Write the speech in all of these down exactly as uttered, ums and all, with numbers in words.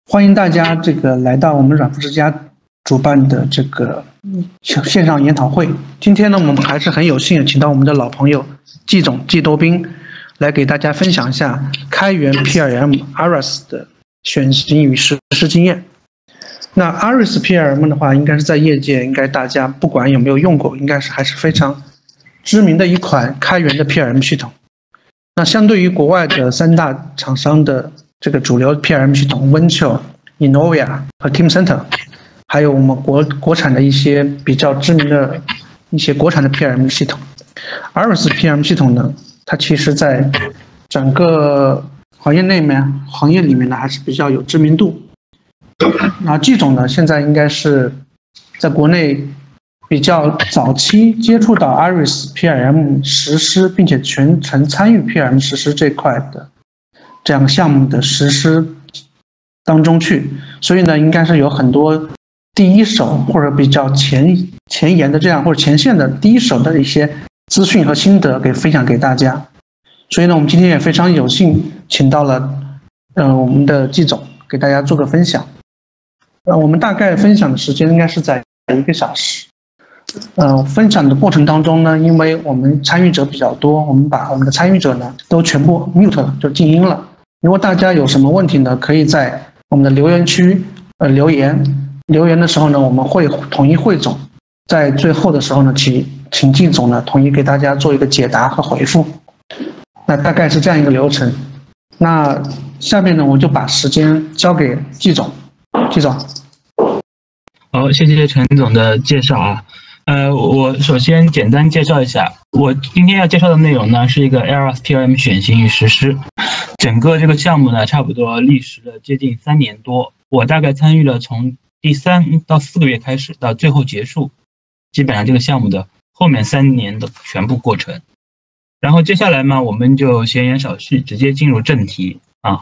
欢迎大家这个来到我们软服之家主办的这个线上研讨会。今天呢，我们还是很有幸请到我们的老朋友季总季多斌来给大家分享一下开源 P R M Iris 的选型与实施经验。那 Iris P R M 的话，应该是在业界应该大家不管有没有用过，应该是还是非常知名的一款开源的 P R M 系统。那相对于国外的三大厂商的这个主流 P R M 系统 Windchill、Innovia 和 Teamcenter， 还有我们国国产的一些比较知名的一些国产的 P R M 系统 ，Iris P R M 系统呢，它其实在整个行业内面行业里面呢还是比较有知名度。那季总呢，现在应该是在国内比较早期接触到 Iris P R M 实施，并且全程参与 P R M 实施这块的这样项目的实施当中去，所以呢，应该是有很多第一手或者比较前前沿的这样或者前线的第一手的一些资讯和心得给分享给大家。所以呢，我们今天也非常有幸请到了呃我们的季总给大家做个分享。呃，我们大概分享的时间应该是在一个小时。呃，分享的过程当中呢，因为我们参与者比较多，我们把我们的参与者呢都全部 mute 了，就静音了。如果大家有什么问题呢，可以在我们的留言区呃留言，留言的时候呢，我们会统一汇总，在最后的时候呢，请请季总呢统一给大家做一个解答和回复。那大概是这样一个流程。那下面呢，我就把时间交给季总，季总。 好，谢谢陈总的介绍啊。呃，我首先简单介绍一下，我今天要介绍的内容呢是一个 Iris P R M 选型与实施。整个这个项目呢，差不多历时了接近三年多，我大概参与了从第三到四个月开始到最后结束，基本上这个项目的后面三年的全部过程。然后接下来嘛，我们就闲言少叙，直接进入正题啊。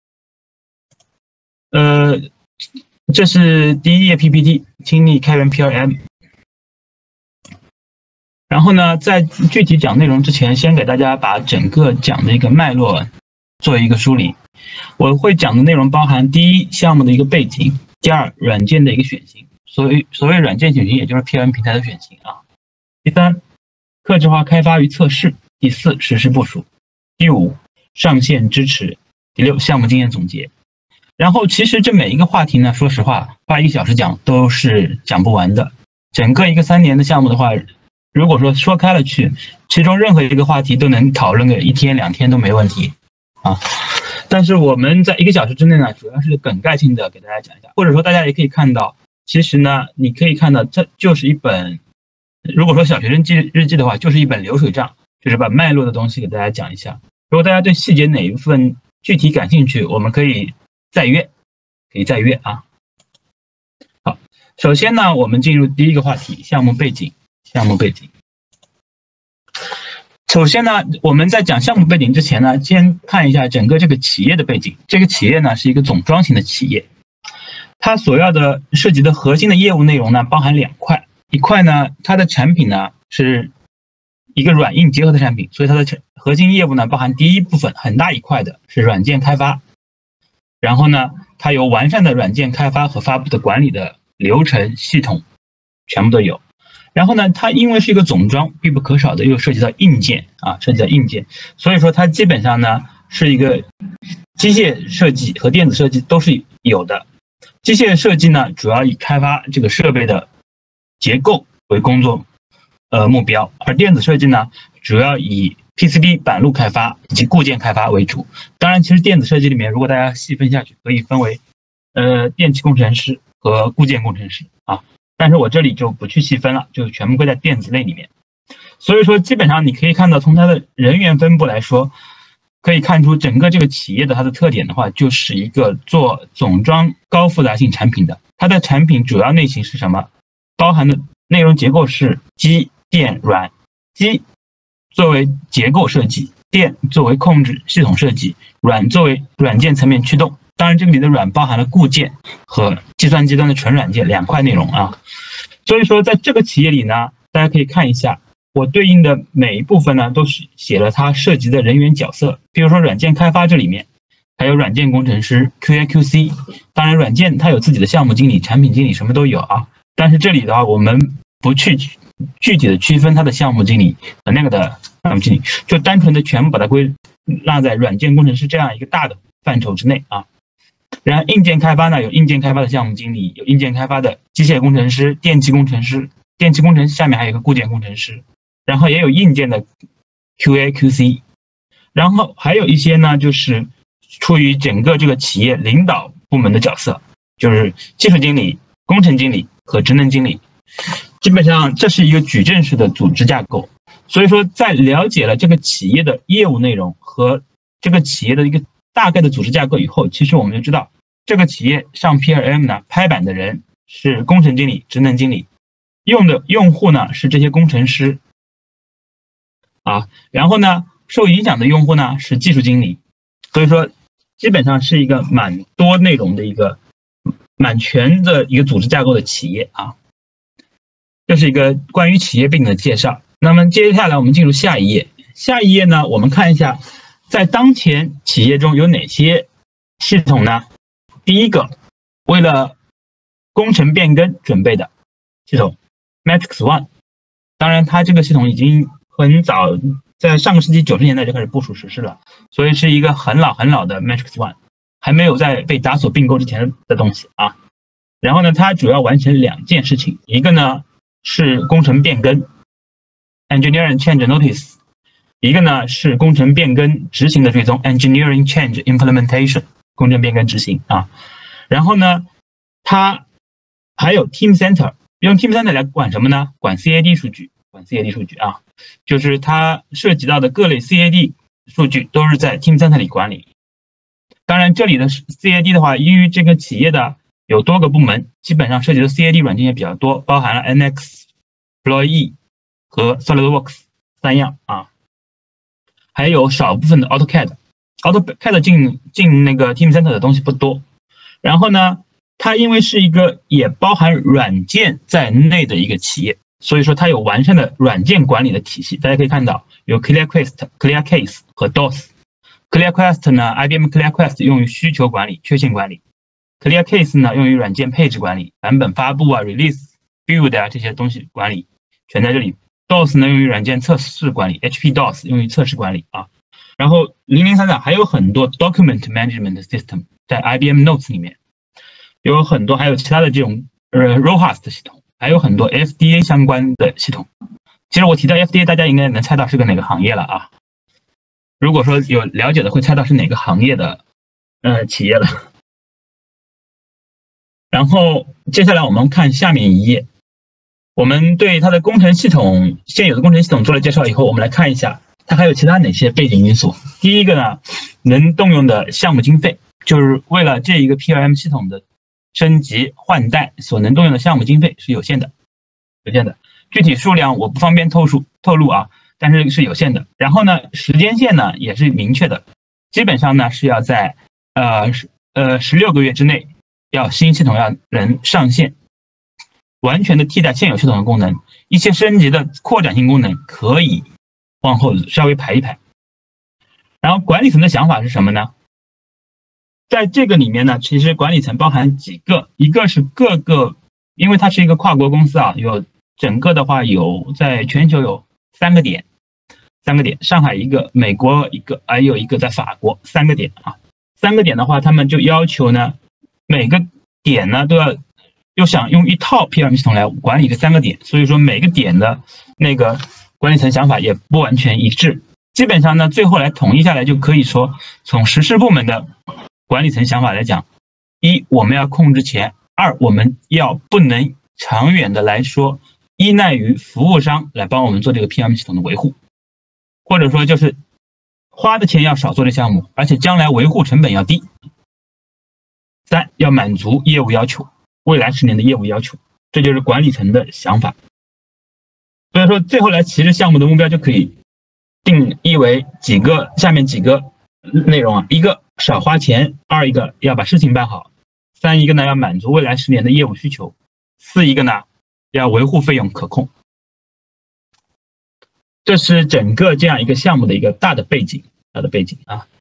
呃，这是第一页 P P T， 听力开源 P R M。然后呢，在具体讲内容之前，先给大家把整个讲的一个脉络做一个梳理。我会讲的内容包含：第一，项目的一个背景；第二，软件的一个选型，所谓所谓软件选型，也就是 P R M 平台的选型啊；第三，客制化开发与测试；第四，实施部署；第五，上线支持；第六，项目经验总结。然后，其实这每一个话题呢，说实话，花一个小时讲都是讲不完的。整个一个三年的项目的话，如果说说开了去，其中任何一个话题都能讨论个一天两天都没问题啊。但是我们在一个小时之内呢，主要是梗概性的给大家讲一下，或者说大家也可以看到，其实呢，你可以看到这就是一本，如果说小学生记日记的话，就是一本流水账，就是把脉络的东西给大家讲一下。如果大家对细节哪一部分具体感兴趣，我们可以再约，可以再约啊。好，首先呢，我们进入第一个话题，项目背景。项目背景。首先呢，我们在讲项目背景之前呢，先看一下整个这个企业的背景。这个企业呢是一个总装型的企业，它所要的涉及的核心的业务内容呢包含两块，一块呢它的产品呢是一个软硬结合的产品，所以它的核心业务呢包含第一部分很大一块的是软件开发，然后呢它有完善的软件开发和发布的管理的流程系统全部都有。然后呢，它因为是一个总装，必不可少的又涉及到硬件啊，涉及到硬件，所以说它基本上呢是一个机械设计和电子设计都是有的。机械设计呢，主要以开发这个设备的结构为工作呃目标，而电子设计呢，主要以 P C B 板路开发以及固件开发为主。当然，其实电子设计里面，如果大家细分下去，可以分为呃电气工程师和固件工程师啊。但是我这里就不去细分了，就全部归在电子类里面。所以说基本上你可以看到，从它的人员分布来说，可以看出整个这个企业的它的特点的话，就是一个做总装高复杂性产品的。它的产品主要类型是什么？包含的内容结构是机电软。机作为结构设计，电作为控制系统设计，软作为软件层面驱动。当然这个里的软包含了固件和计算机端的纯软件两块内容啊。所以说在这个企业里呢，大家可以看一下我对应的每一部分呢都是写了它涉及的人员角色。比如说软件开发这里面， 还有软件工程师 Q A Q C。当然，软件它有自己的项目经理、产品经理，什么都有啊。但是这里的话，我们不去具体的区分它的项目经理和那个的项目经理，就单纯的全部把它归纳在软件工程师这样一个大的范畴之内啊。然后硬件开发呢，有硬件开发的项目经理，有硬件开发的机械工程师、电气工程师，电气工程师下面还有一个固件工程师，然后也有硬件的 Q A Q C， 然后还有一些呢，就是处于整个这个企业领导部门的角色，就是技术经理、工程经理和职能经理。基本上这是一个矩阵式的组织架构。所以说，在了解了这个企业的业务内容和这个企业的一个大概的组织架构以后，其实我们就知道这个企业上 P R M 呢，拍板的人是工程经理、职能经理，用的用户呢是这些工程师啊，然后呢受影响的用户呢是技术经理。所以说基本上是一个蛮多内容的一个蛮全的一个组织架构的企业啊。这是一个关于企业背景的介绍。那么接下来我们进入下一页，下一页呢，我们看一下在当前企业中有哪些系统呢？第一个，为了工程变更准备的系统 Matrix One， 当然它这个系统已经很早，在上个世纪九十年代就开始部署实施了，所以是一个很老很老的 Matrix One， 还没有在被达索并购之前的东西啊。然后呢，它主要完成两件事情，一个呢是工程变更 Engineering Change Notice， 一个呢是工程变更执行的追踪 Engineering Change Implementation， 工程变更执行啊。然后呢，它还有 Team Center， 用 Team Center 来管什么呢？管 C A D 数据，管 C A D 数据啊，就是它涉及到的各类 C A D 数据都是在 Team Center 里管理。当然，这里的 C A D 的话，因为这个企业的有多个部门，基本上涉及的 C A D 软件也比较多，包含了 N X、Floye 和 SolidWorks 三样啊，还有少部分的 AutoCAD。AutoCAD 进进那个 Team Center 的东西不多。然后呢，它因为是一个也包含软件在内的一个企业，所以说它有完善的软件管理的体系。大家可以看到有 ClearQuest、ClearCase 和 D O S。ClearQuest 呢 ，I B M ClearQuest 用于需求管理、缺陷管理。ClearCase 呢，用于软件配置管理、版本发布啊、release、build 啊这些东西管理，全在这里。D O S 呢，用于软件测试管理 ，H P D O S 用于测试管理啊。然后零零三呢，还有很多 document management system 在 I B M Notes 里面，有很多还有其他的这种呃 RoHS 系统，还有很多 F D A 相关的系统。其实我提到 F D A， 大家应该能猜到是个哪个行业了啊？如果说有了解的，会猜到是哪个行业的呃企业了。然后接下来我们看下面一页，我们对它的工程系统现有的工程系统做了介绍以后，我们来看一下它还有其他哪些背景因素。第一个呢，能动用的项目经费，就是为了这一个 P R M 系统的升级换代所能动用的项目经费是有限的，有限的，具体数量我不方便透露透露啊，但是是有限的。然后呢，时间线呢也是明确的，基本上呢是要在呃呃十六个月之内，要新系统要能上线，完全的替代现有系统的功能，一些升级的扩展性功能可以往后稍微排一排。然后管理层的想法是什么呢？在这个里面呢，其实管理层包含几个，一个是各个，因为它是一个跨国公司啊，有整个的话有在全球有三个点，三个点，上海一个，美国一个，还有一个在法国，三个点啊。三个点的话，他们就要求呢，每个点呢都要又想用一套 P R M 系统来管理这三个点，所以说每个点的那个管理层想法也不完全一致。基本上呢，最后来统一下来，就可以说从实施部门的管理层想法来讲，一我们要控制钱，二我们要不能长远的来说依赖于服务商来帮我们做这个 P R M 系统的维护，或者说就是花的钱要少做这项目，而且将来维护成本要低。三要满足业务要求，未来十年的业务要求，这就是管理层的想法。所以说最后来其实项目的目标就可以定义为几个下面几个内容啊，一个少花钱，二一个要把事情办好，三一个呢要满足未来十年的业务需求，四一个呢要维护费用可控。这是整个这样一个项目的一个大的背景，大的背景啊。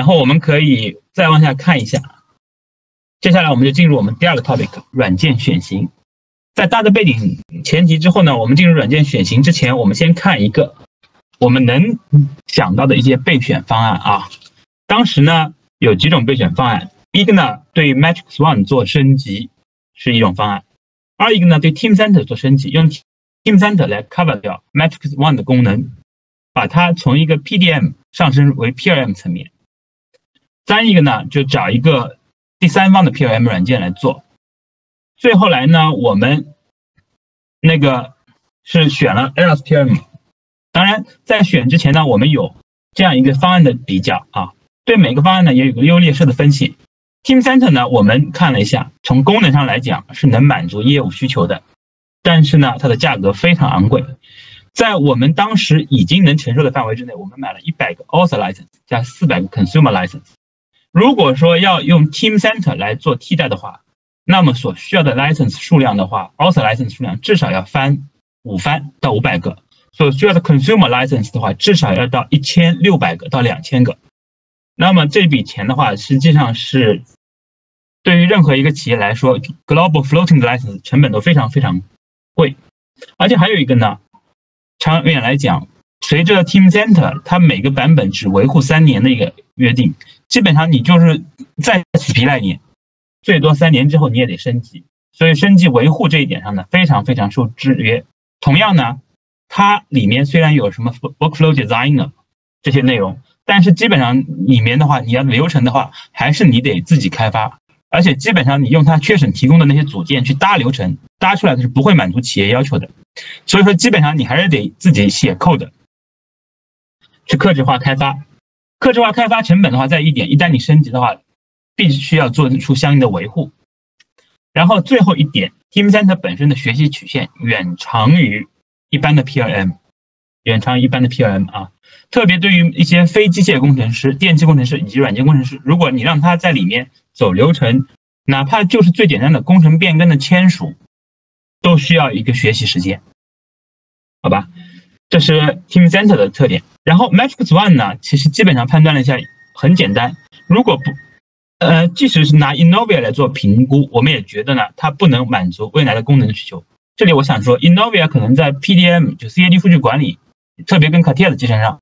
然后我们可以再往下看一下，接下来我们就进入我们第二个 topic 软件选型。在大的背景前提之后呢，我们进入软件选型之前，我们先看一个我们能想到的一些备选方案啊。当时呢有几种备选方案，一个呢对 Matrix One 做升级是一种方案，二一个呢对 Team Center 做升级，用 Team Center 来 cover 掉 Matrix One 的功能，把它从一个 P D M 上升为 P R M 层面。三一个呢就找一个第三方的 P R M 软件来做。最后来呢我们那个是选了 E R A S P R M。 当然在选之前呢我们有这样一个方案的比较啊，对每个方案呢也有个优劣势的分析。 Team Center 呢我们看了一下，从功能上来讲是能满足业务需求的，但是呢它的价格非常昂贵，在我们当时已经能承受的范围之内，我们买了一百个 Author License 加四百个 Consumer License。 如果说要用 Team Center 来做替代的话，那么所需要的 License 数量的话， Author License 数量至少要翻五番到五百个，所需要的 Consumer License 的话至少要到一千六百个到两千个。那么这笔钱的话实际上是对于任何一个企业来说 Global Floating 的 License 成本都非常非常贵。而且还有一个呢，长远来讲，随着 Team Center 它每个版本只维护三年的一个约定，基本上你就是再起皮赖脸，最多三年之后你也得升级，所以升级维护这一点上呢非常非常受制约。同样呢它里面虽然有什么 Workflow Designer 这些内容，但是基本上里面的话你要流程的话还是你得自己开发，而且基本上你用它缺省提供的那些组件去搭流程，搭出来的是不会满足企业要求的，所以说基本上你还是得自己写 code 去客制化开发。客制化开发成本的话在一点，一旦你升级的话必须要做出相应的维护。然后最后一点， Team Center 本身的学习曲线远长于一般的 P R M， 远长于一般的 P R M 啊，特别对于一些非机械工程师、电气工程师以及软件工程师，如果你让他在里面走流程，哪怕就是最简单的工程变更的签署都需要一个学习时间，好吧，这是 Team Center 的特点。然后 Matrix One 呢其实基本上判断了一下很简单，如果不呃，即使是拿 Innovia 来做评估，我们也觉得呢它不能满足未来的功能的需求。这里我想说 Innovia 可能在 P D M 就 C A D 数据管理，特别跟 Katia 的集成上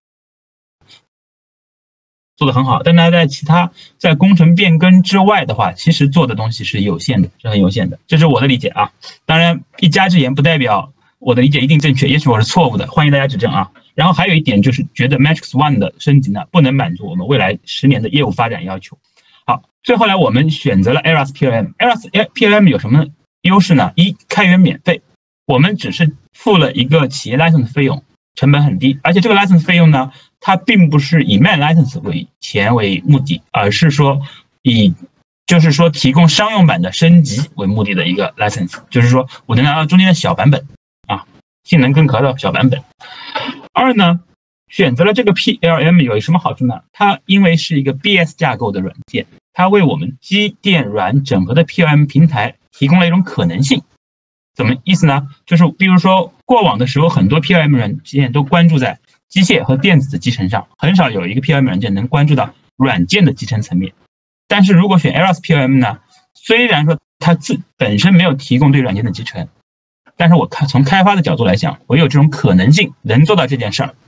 做得很好，但它在其他在工程变更之外的话，其实做的东西是有限的，是很有限的，这是我的理解啊。当然一家之言不代表我的理解一定正确，也许我是错误的，欢迎大家指正啊。然后还有一点就是觉得 Matrix One 的升级呢不能满足我们未来十年的业务发展要求。好，最后来我们选择了 E R A S P R M。 E R A S P R M 有什么优势呢？一，开源免费，我们只是付了一个企业 license 费用，成本很低，而且这个 license 费用呢它并不是以卖 license 为钱为目的，而是说以就是说提供商用版的升级为目的的一个 license， 就是说我能拿到中间的小版本啊，性能更可靠的小版本。二呢，选择了这个 P L M 有什么好处呢？它因为是一个 B S 架构的软件，它为我们机电软整合的 P L M 平台提供了一种可能性。怎么意思呢？就是比如说过往的时候很多 P L M 软件都关注在机械和电子的集成上，很少有一个 P L M 软件能关注到软件的集成层面。但是如果选 E R A S P R M 呢，虽然说它自本身没有提供对软件的集成，但是我看从开发的角度来讲，我有这种可能性能做到这件事儿。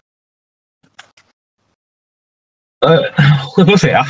呃，喝口水啊。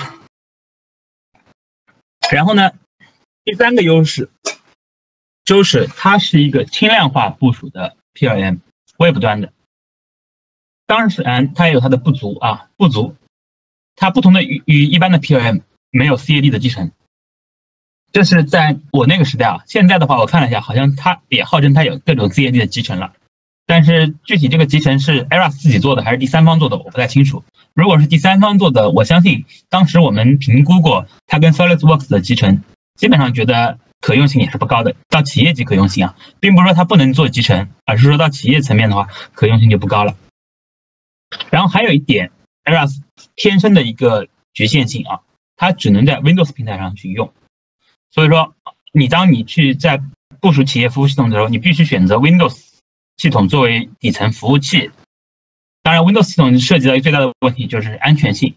然后呢，第三个优势就是它是一个轻量化部署的 P L M， Web 端的。当然它也有它的不足啊，不足，它不同的与与一般的 P L M 没有 C A D 的集成。这是在我那个时代啊，现在的话我看了一下，好像它也号称它有各种 C A D 的集成了，但是具体这个集成是 E R A S 自己做的还是第三方做的，我不太清楚。如果是第三方做的，我相信当时我们评估过它跟 SolidWorks 的集成，基本上觉得可用性也是不高的，到企业级可用性啊，并不是说它不能做集成，而是说到企业层面的话，可用性就不高了。然后还有一点 E R A S 天生的一个局限性啊，它只能在 Windows 平台上去用。所以说你当你去在部署企业服务系统的时候，你必须选择 Windows 系统作为底层服务器。当然 Windows 系统涉及到最大的问题就是安全性，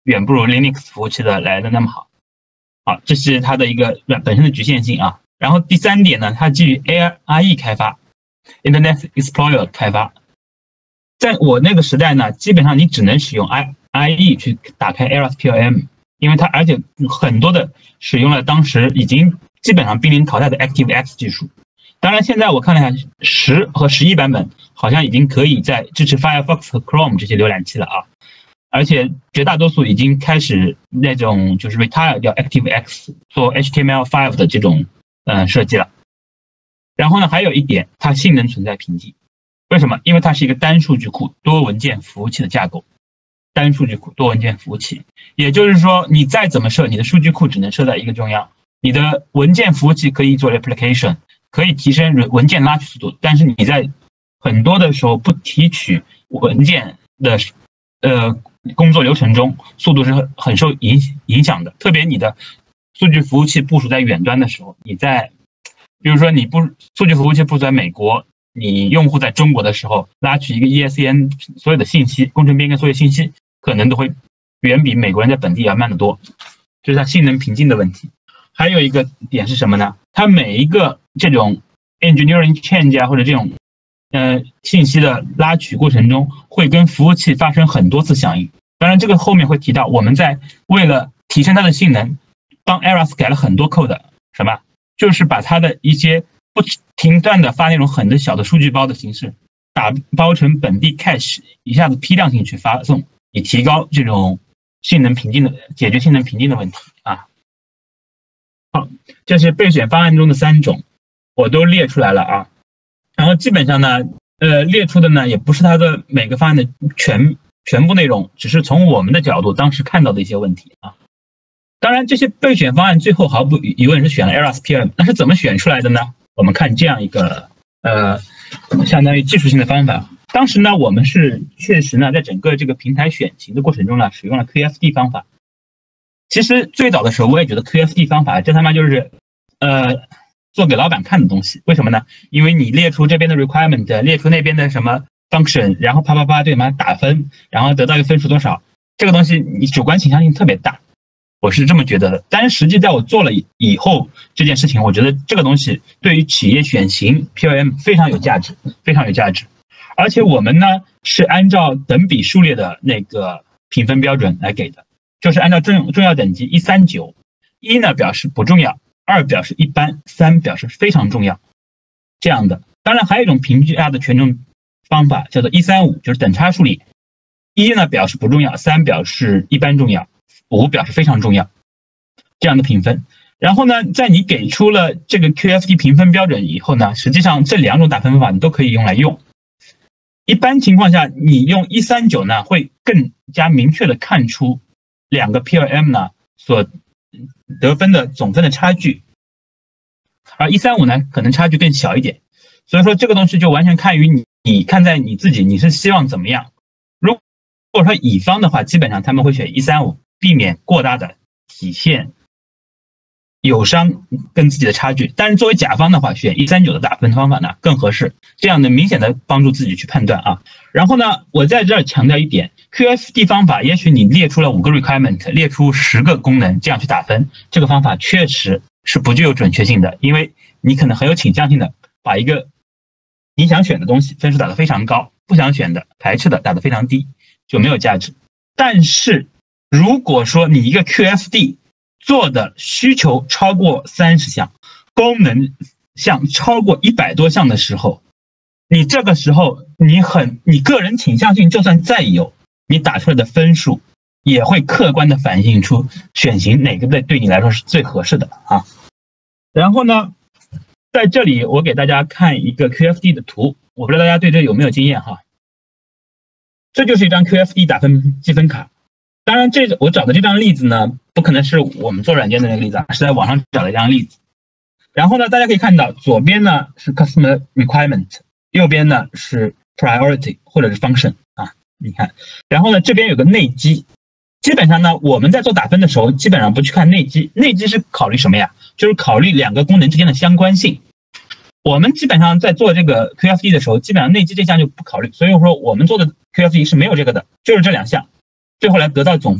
远不如 Linux 服务器的来的那么好。好，这是它的一个本身的局限性啊。然后第三点呢，它基于 A R E 开发 ，Internet Explorer 开发。在我那个时代呢，基本上你只能使用 I IE 去打开 A R O S P L M， 因为它而且很多的使用了当时已经基本上濒临淘汰的 ActiveX 技术。当然，现在我看了一下十和十一版本，好像已经可以在支持 Firefox 和 Chrome 这些浏览器了啊。而且绝大多数已经开始那种就是 retire 掉 ActiveX 做 H T M L 五 的这种呃设计了。然后呢，还有一点，它性能存在瓶颈。为什么？因为它是一个单数据库多文件服务器的架构。单数据库多文件服务器，也就是说，你再怎么设，你的数据库只能设在一个中央。你的文件服务器可以做 replication， 可以提升文件拉取速度，但是你在很多的时候不提取文件的呃工作流程中，速度是很很受影影响的。特别你的数据服务器部署在远端的时候，你在比如说你不数据服务器部署在美国，你用户在中国的时候，拉取一个 E S N 所有的信息，工程边跟所有信息，可能都会远比美国人在本地要慢得多，这是它性能瓶颈的问题。还有一个点是什么呢？它每一个这种 engineering change 啊，或者这种呃信息的拉取过程中，会跟服务器发生很多次响应。当然，这个后面会提到，我们在为了提升它的性能，帮 A R O S 改了很多 code， 什么？就是把它的一些不停断的发那种很小的数据包的形式，打包成本地 cache， 一下子批量性去发送，以提高这种性能瓶颈的解决性能瓶颈的问题啊。好，这是备选方案中的三种，我都列出来了啊。然后基本上呢，呃，列出的呢也不是它的每个方案的全全部内容，只是从我们的角度当时看到的一些问题啊。当然，这些备选方案最后毫无疑问是选了 A R O S P L M， 那是怎么选出来的呢？我们看这样一个呃，相当于技术性的方法。当时呢，我们是确实呢，在整个这个平台选型的过程中呢，使用了 Q F D 方法。其实最早的时候，我也觉得 Q F D 方法这他妈就是呃做给老板看的东西。为什么呢？因为你列出这边的 requirement， 列出那边的什么 function， 然后啪啪啪对吗打分，然后得到一个分数多少，这个东西你主观倾向性特别大。我是这么觉得的，但是实际在我做了以后这件事情，我觉得这个东西对于企业选型 P L M 非常有价值，非常有价值。而且我们呢是按照等比数列的那个评分标准来给的，就是按照重重要等级一三九，一呢表示不重要，二表示一般，三表示非常重要，这样的。当然还有一种评价的权重方法叫做一三五，就是等差数列，一呢表示不重要，三表示一般重要，五表示非常重要，这样的评分。然后呢，在你给出了这个 Q F D 评分标准以后呢，实际上这两种打分方法你都可以用来用。一般情况下，你用一三九呢，会更加明确的看出两个 P L M 呢所得分的总分的差距，而一三五呢可能差距更小一点。所以说这个东西就完全看于你，你看在你自己，你是希望怎么样。如果说乙方的话，基本上他们会选一三五，避免过大的体现友商跟自己的差距。但是作为甲方的话，选一三九的打分方法呢更合适，这样的明显的帮助自己去判断啊。然后呢，我在这儿强调一点 ，Q F D 方法，也许你列出了五个 requirement， 列出十个功能，这样去打分，这个方法确实是不具有准确性的，因为你可能很有倾向性的把一个你想选的东西分数打得非常高，不想选的排斥的打得非常低，就没有价值。但是如果说你一个 Q F D 做的需求超过三十项，功能项超过一百多项的时候，你这个时候你很你个人倾向性就算再有，你打出来的分数也会客观的反映出选型哪个对对你来说是最合适的啊。然后呢，在这里我给大家看一个 Q F D 的图，我不知道大家对这有没有经验哈。这就是一张 Q F D 打分积分卡。当然这我找的这张例子呢，不可能是我们做软件的那个例子啊，是在网上找的一张例子。然后呢，大家可以看到左边呢是 customer requirement， 右边呢是 priority 或者是 function 啊，你看。然后呢，这边有个内基。基本上呢，我们在做打分的时候，基本上不去看内基。内基是考虑什么呀？就是考虑两个功能之间的相关性。我们基本上在做这个 Q F D 的时候，基本上内基这项就不考虑。所以说我们做的 Q F D 是没有这个的，就是这两项。最后来得到总分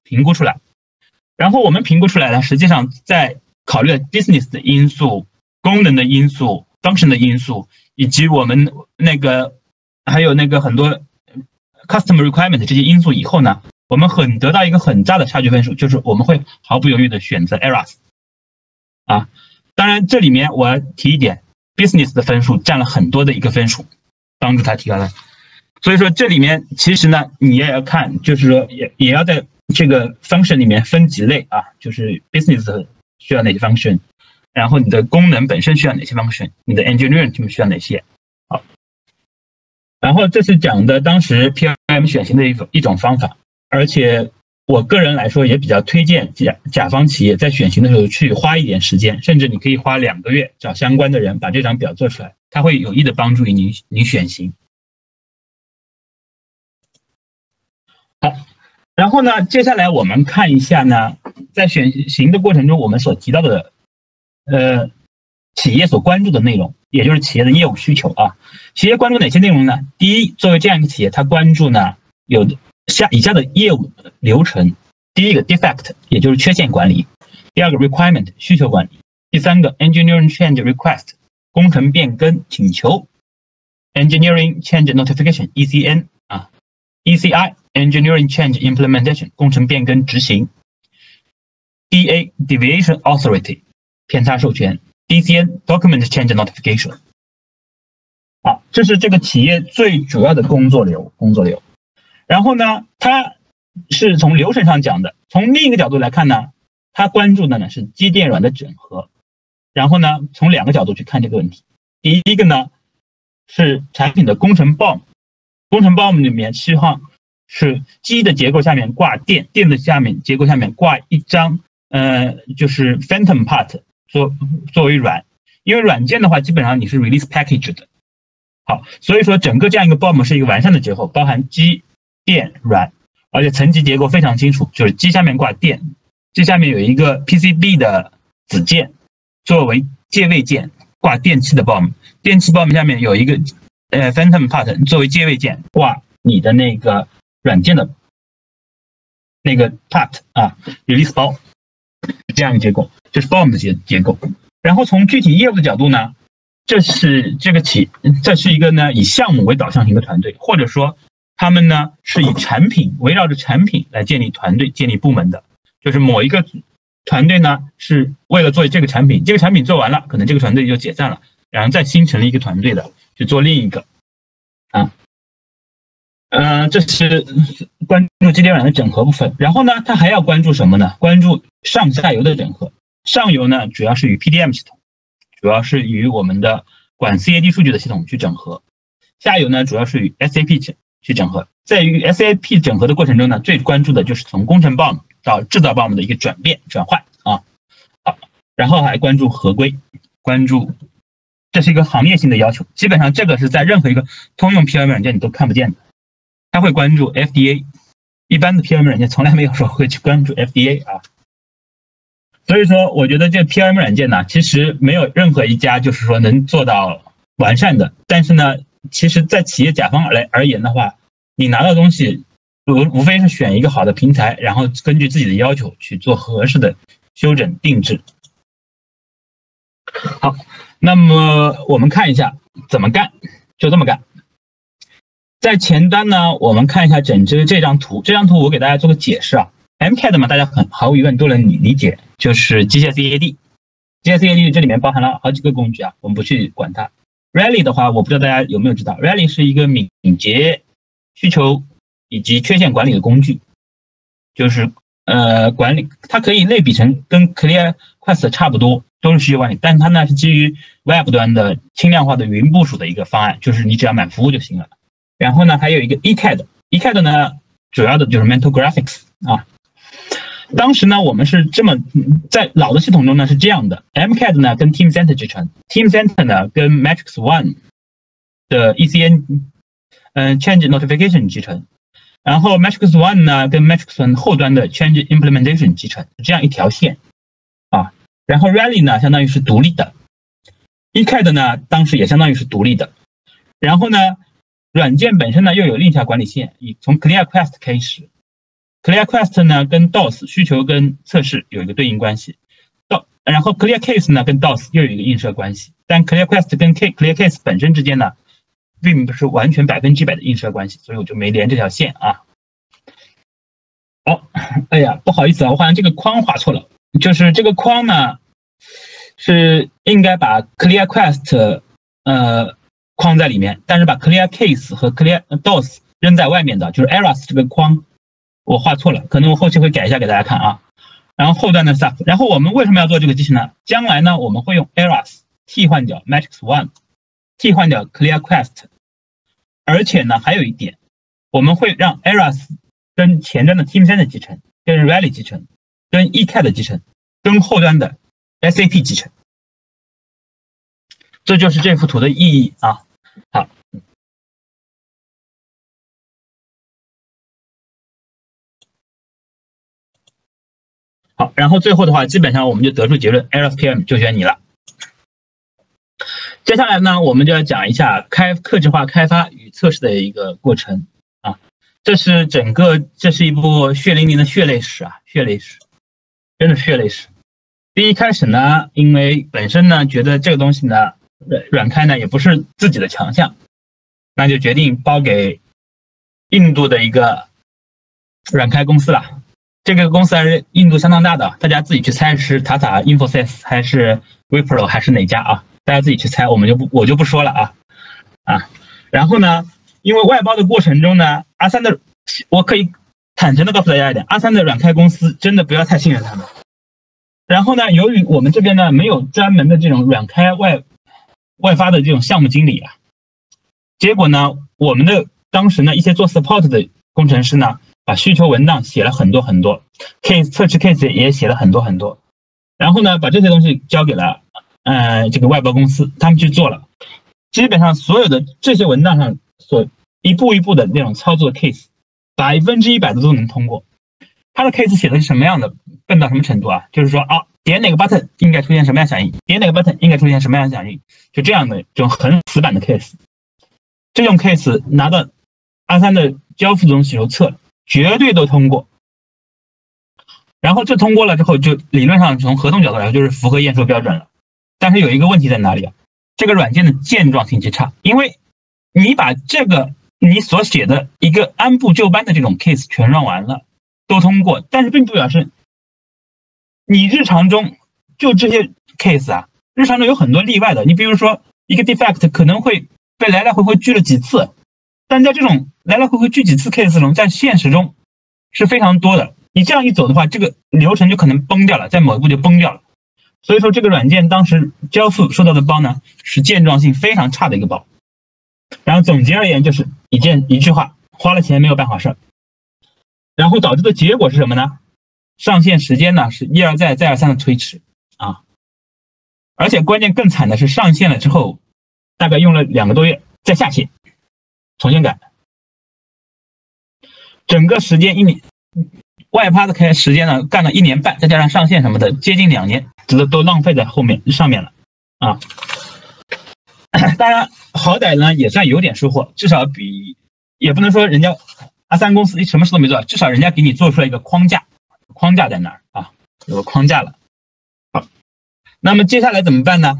评估出来。然后我们评估出来呢，实际上在考虑了 business 的因素、功能的因素、function 的因素，以及我们那个还有那个很多 customer requirement 这些因素以后呢，我们很得到一个很大的差距分数，就是我们会毫不犹豫的选择 Eras 啊。当然这里面我要提一点 ，business 的分数占了很多的一个分数，帮助它提高了。所以说这里面其实呢，你也要看，就是说也也要在这个 function 里面分几类啊，就是 business 需要哪些 function， 然后你的功能本身需要哪些 function， 你的 engineering team 需要哪些。好，然后这是讲的当时 P M M 选型的一种一种方法，而且我个人来说也比较推荐甲甲方企业在选型的时候去花一点时间，甚至你可以花两个月找相关的人把这张表做出来，它会有益的帮助于您您选型。好，然后呢，接下来我们看一下呢，在选型的过程中我们所提到的呃企业所关注的内容，也就是企业的业务需求啊。企业关注哪些内容呢？第一，作为这样一个企业，它关注呢有下以下的业务流程：第一个 defect， 也就是缺陷管理；第二个 requirement， 需求管理；第三个 engineering change request， 工程变更请求 ；engineering change notification E C N 啊 ；E C I engineering change implementation 工程变更执行 ；D A deviation authority 偏差授权 ；D C N document change notification。好，这是这个企业最主要的工作流，工作流。然后呢，它是从流程上讲的。从另一个角度来看呢，它关注的呢是机电软的整合。然后呢，从两个角度去看这个问题。第一个呢是产品的工程 B O M， 工程 B O M 里面希望是机的结构下面挂电，电的下面结构下面挂一张呃就是 phantom part 作作为软，因为软件的话基本上你是 release package 的。好，所以说整个这样一个 B O M 是一个完善的结构，包含机、电、软，而且层级结构非常清楚，就是机下面挂电，机下面有一个 P C B 的子件作为接位件挂电器的 B O M， 电器 B O M 下面有一个呃 phantom part 作为接位件挂你的那个软件的那个 part 啊 release 包，这样一个结构，这是 B O M 的结结构。然后从具体业务的角度呢，这是这个企，这是一个呢以项目为导向型的团队，或者说他们呢是以产品围绕着产品来建立团队、建立部门的。就是某一个团队呢是为了做这个产品，这个产品做完了，可能这个团队就解散了，然后再新成立一个团队的去做另一个啊。呃，这是关注机电软的整合部分。然后呢，他还要关注什么呢？关注上下游的整合。上游呢主要是与 P D M 系统，主要是与我们的管 C A D 数据的系统去整合。下游呢主要是与 S A P 去整合。在与 S A P 整合的过程中呢，最关注的就是从工程 B O M 到制造 B O M 的一个转变转换啊。好，然后还关注合规，关注这是一个行业性的要求，基本上这个是在任何一个通用 P M 软件你都看不见的。它会关注 F D A， 一般的 P M 软件从来没有说会去关注 F D A 啊。所以说，我觉得这 P M 软件呢，其实没有任何一家就是说能做到完善的。但是呢，其实在企业甲方来而言的话，你拿到东西无无非是选一个好的平台，然后根据自己的要求去做合适的修整定制。好，那么我们看一下怎么干，就这么干。在前端呢，我们看一下整支这张图，这张图我给大家做个解释啊。M C A D 嘛，大家很毫无疑问都能理解，就是机械 C A D。机械 C A D 这里面包含了好几个工具啊，我们不去管它。Rally 的话，我不知道大家有没有知道 ，Rally 是一个敏捷需求以及缺陷管理的工具，就是呃管理，它可以类比成跟 ClearQuest 差不多，都是需求管理，但它呢是基于 Web 端的轻量化的云部署的一个方案，就是你只要买服务就行了。然后呢，还有一个 E C A D，E C A D 呢主要的就是 Mental Graphics 啊。当时呢，我们是这么在老的系统中呢是这样的 ，M C A D 呢跟 Teamcenter 集成 ，Teamcenter 呢跟 Matrix One 的 E C N 嗯、呃、Change Notification 集成，然后 Matrix One 呢跟 Matrix One 后端的 Change Implementation 集成，这样一条线啊。然后 Rally 呢相当于是独立的 ，E C A D 呢当时也相当于是独立的，然后呢软件本身呢又有另一条管理线，以从 ClearQuest 开始。 ClearQuest 呢跟 D O S 需求跟测试有一个对应关系，到然后 ClearCase 呢跟 D O S 又有一个映射关系，但 ClearQuest 跟 ClearCase 本身之间呢，并不是完全百分之百的映射关系，所以我就没连这条线啊。好，哎呀，不好意思啊，我好像这个框画错了，就是这个框呢是应该把 ClearQuest 呃框在里面，但是把 ClearCase 和 Clear D O S 扔在外面的，就是 Eras 这个框我画错了，可能我后期会改一下给大家看啊。然后后端的 stuff， 然后我们为什么要做这个机器呢？将来呢我们会用 Eras 替换掉 Matrix One， 替换掉 ClearQuest， 而且呢还有一点，我们会让 Eras 跟前端的 Team 三的集成，跟 Rally 集成，跟 E C A D 集成，跟后端的 S A P 集成。这就是这幅图的意义啊。好，好，然后最后的话，基本上我们就得出结论 ，Eras P M 就选你了。接下来呢，我们就要讲一下开客制化开发与测试的一个过程啊。这是整个，这是一部血淋淋的血泪史啊，血泪史，真的是血泪史。第一开始呢，因为本身呢觉得这个东西呢，软开呢也不是自己的强项，那就决定包给印度的一个软开公司了。这个公司还是印度相当大的，大家自己去猜是塔塔、Infosys 还是 Wipro 还是哪家啊？大家自己去猜，我们就不我就不说了啊啊。然后呢，因为外包的过程中呢，阿三的我可以坦诚的告诉大家一点，阿三的软开公司真的不要太信任他们。然后呢，由于我们这边呢没有专门的这种软开外外发的这种项目经理啊，结果呢，我们的当时呢一些做 support 的工程师呢，把需求文档写了很多很多 ，case 测试 case 也写了很多很多，然后呢，把这些东西交给了呃这个外包公司，他们去做了，基本上所有的这些文档上所一步一步的那种操作 case， 百分之一百的都能通过。他的 case 写的是什么样的？笨到什么程度啊？就是说啊，点哪个 button 应该出现什么样响应，点哪个 button 应该出现什么样响应，就这样的这种很死板的 case。这种 case 拿到阿三的交付中心手测，绝对都通过。然后这通过了之后，就理论上从合同角度来说就是符合验收标准了。但是有一个问题在哪里啊？这个软件的健壮性极差，因为你把这个你所写的一个按部就班的这种 case 全 run 完了，都通过，但是并不表示你日常中就这些 case 啊，日常中有很多例外的。你比如说一个 defect 可能会被来来回回锯了几次，但在这种来来回回锯几次 case 中，在现实中是非常多的。你这样一走的话，这个流程就可能崩掉了，在某一步就崩掉了。所以说这个软件当时交付收到的包呢，是健壮性非常差的一个包。然后总结而言就是一件一句话，花了钱没有办好事。然后导致的结果是什么呢？上线时间呢是一而再再而三的推迟啊，而且关键更惨的是上线了之后，大概用了两个多月再下线，重新改，整个时间一年，外趴的开时间呢干了一年半，再加上上线什么的，接近两年，这都都浪费在后面上面了啊。当然好歹呢也算有点收获，至少比也不能说人家阿三公司你什么事都没做，至少人家给你做出来一个框架，框架在那儿啊，有个框架了。好，那么接下来怎么办呢？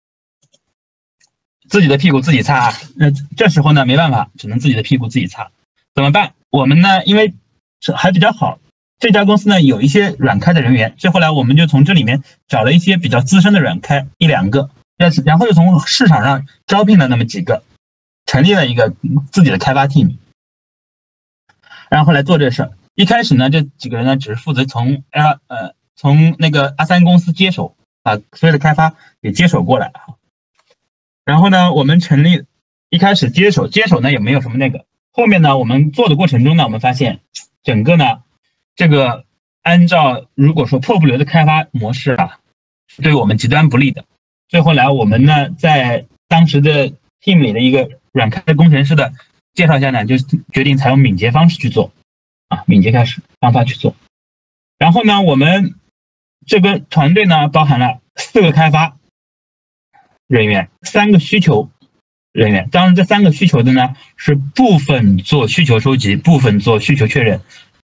自己的屁股自己擦啊。那这时候呢没办法，只能自己的屁股自己擦。怎么办？我们呢因为还比较好，这家公司呢有一些软开的人员，所以后来我们就从这里面找了一些比较资深的软开一两个，然后又从市场上招聘了那么几个，成立了一个自己的开发 team。然后来做这事儿。一开始呢，这几个人呢只是负责从呃呃从那个阿三公司接手，把所有的开发给接手过来。然后呢，我们成立一开始接手接手呢也没有什么那个，后面呢我们做的过程中呢，我们发现整个呢这个按照如果说破布流的开发模式啊，是对我们极端不利的。最后来我们呢在当时的 team 里的一个软开工程师的介绍下呢，就决定采用敏捷方式去做啊，敏捷开始方法去做。然后呢，我们这个团队呢包含了四个开发人员，三个需求人员。当然，这三个需求的呢是部分做需求收集，部分做需求确认，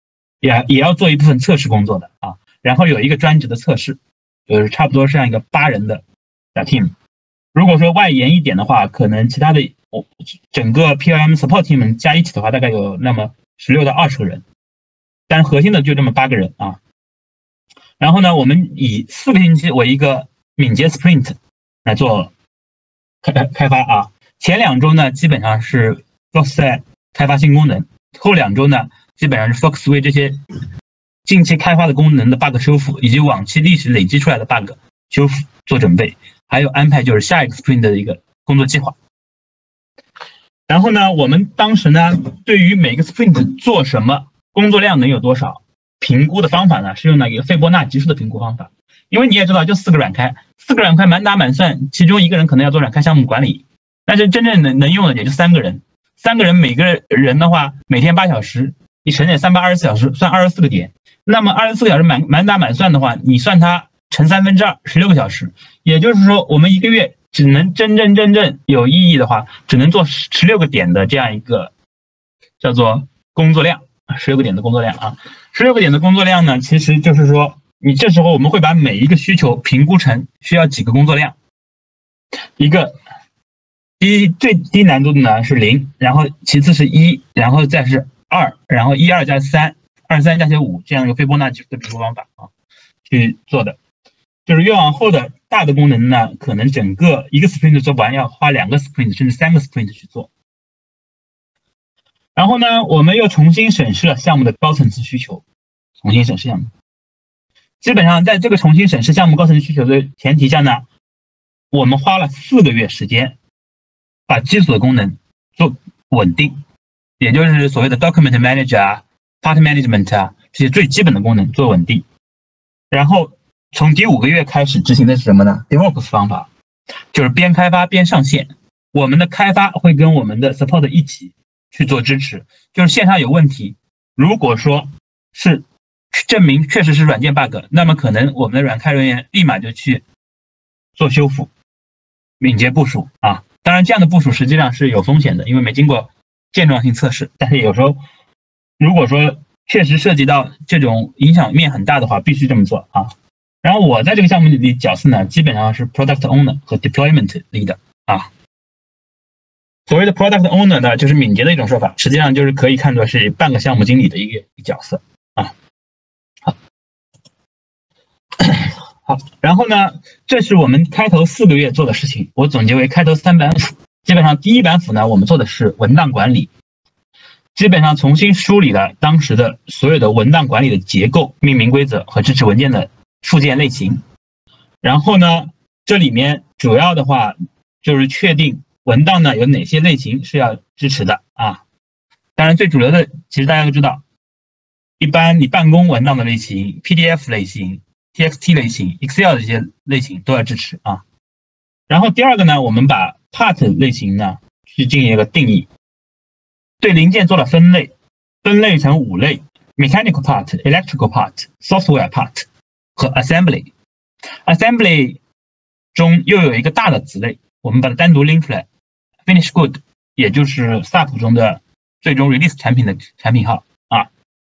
也也要做一部分测试工作的啊。然后有一个专职的测试，就是差不多是这样一个八人的小 team。如果说外延一点的话，可能其他的整个 P L M support team 加一起的话，大概有那么十六到二十个人，但核心的就这么八个人啊。然后呢，我们以四个星期为一个敏捷 sprint 来做开开发啊。前两周呢，基本上是 focus 在开发新功能，后两周呢，基本上是 focus 为这些近期开发的功能的 bug 修复，以及往期历史累积出来的 bug 修复做准备，还有安排就是下一个 sprint 的一个工作计划。然后呢，我们当时呢，对于每个 sprint 做什么，工作量能有多少，评估的方法呢，是用那个斐波那级数的评估方法。因为你也知道，就四个软开，四个软开满打满算，其中一个人可能要做软开项目管理，但是真正能能用的也就三个人，三个人每个人的话，每天八小时，你乘点三百二十四小时，算二十四个点。那么二十四个小时满满打满算的话，你算它乘三分之二，十六个小时，也就是说，我们一个月只能真真正正有意义的话，只能做十六个点的这样一个叫做工作量，十六个点的工作量啊，十六个点的工作量呢，其实就是说，你这时候我们会把每一个需求评估成需要几个工作量，一个低最低难度的呢是零，然后其次是一，然后再是二，然后一二加三，二三加起五，这样一个斐波那级数的评估方法啊去做的。就是越往后的大的功能呢，可能整个一个 sprint 做不完，要花两个 sprint 甚至三个 sprint 去做。然后呢，我们又重新审视了项目的高层次需求，重新审视项目。基本上在这个重新审视项目高层次需求的前提下呢，我们花了四个月时间，把基础的功能做稳定，也就是所谓的 document manager 啊、part management 啊这些最基本的功能做稳定。然后从第五个月开始执行的是什么呢 ？DevOps 方法，就是边开发边上线。我们的开发会跟我们的 support 一起去做支持，就是线上有问题，如果说是证明确实是软件 bug， 那么可能我们的软开人员立马就去做修复，敏捷部署啊。当然，这样的部署实际上是有风险的，因为没经过健壮性测试。但是有时候，如果说确实涉及到这种影响面很大的话，必须这么做啊。然后我在这个项目里角色呢，基本上是 product owner 和 deployment leader 啊。所谓的 product owner 呢，就是敏捷的一种说法，实际上就是可以看作是半个项目经理的一个角色啊。好，好，然后呢，这是我们开头四个月做的事情，我总结为开头三板斧。基本上第一板斧呢，我们做的是文档管理，基本上重新梳理了当时的所有的文档管理的结构、命名规则和支持文件的附件类型。然后呢，这里面主要的话就是确定文档呢有哪些类型是要支持的啊。当然最主流的其实大家都知道，一般你办公文档的类型、P D F 类型、T X T 类型、Excel 的这些类型都要支持啊。然后第二个呢，我们把 part 类型呢去进行一个定义，对零件做了分类，分类成五类 ：mechanical part、electrical part、software part 和 assembly。assembly 中又有一个大的子类，我们把它单独拎出来 ，finish good， 也就是 S A P 中的最终 release 产品的产品号啊，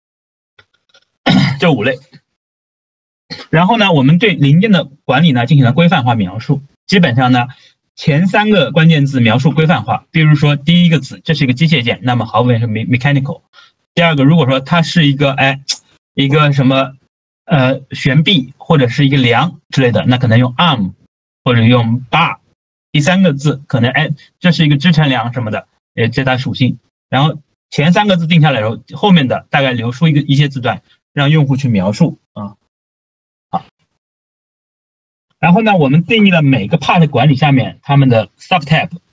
这五类。然后呢，我们对零件的管理呢进行了规范化描述，基本上呢前三个关键字描述规范化，比如说第一个字这是一个机械件，那么毫无疑问是 mechanical。第二个，如果说它是一个哎一个什么呃悬臂或者是一个梁之类的，那可能用 arm 或者用 bar。第三个字可能哎这是一个支撑梁什么的，呃这它属性。然后前三个字定下来以后，后面的大概留出一个一些字段，让用户去描述啊。好，然后呢，我们定义了每个 part 管理下面他们的 sub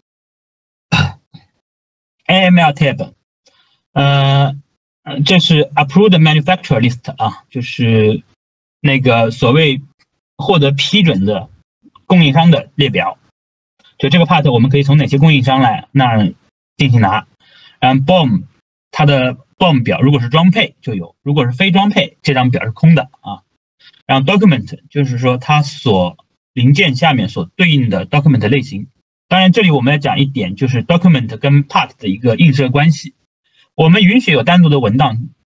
tab。A M L tab， 呃，这是 approved manufacturer list 啊，就是那个所谓获得批准的供应商的列表。就这个 part 我们可以从哪些供应商来那儿进行拿。嗯 ，B O M 它的 B O M 表如果是装配就有，如果是非装配，这张表是空的啊。然后 document 就是说它所零件下面所对应的 document 类型。当然，这里我们要讲一点，就是 document 跟 part 的一个映射关系。我们允许有单独的文档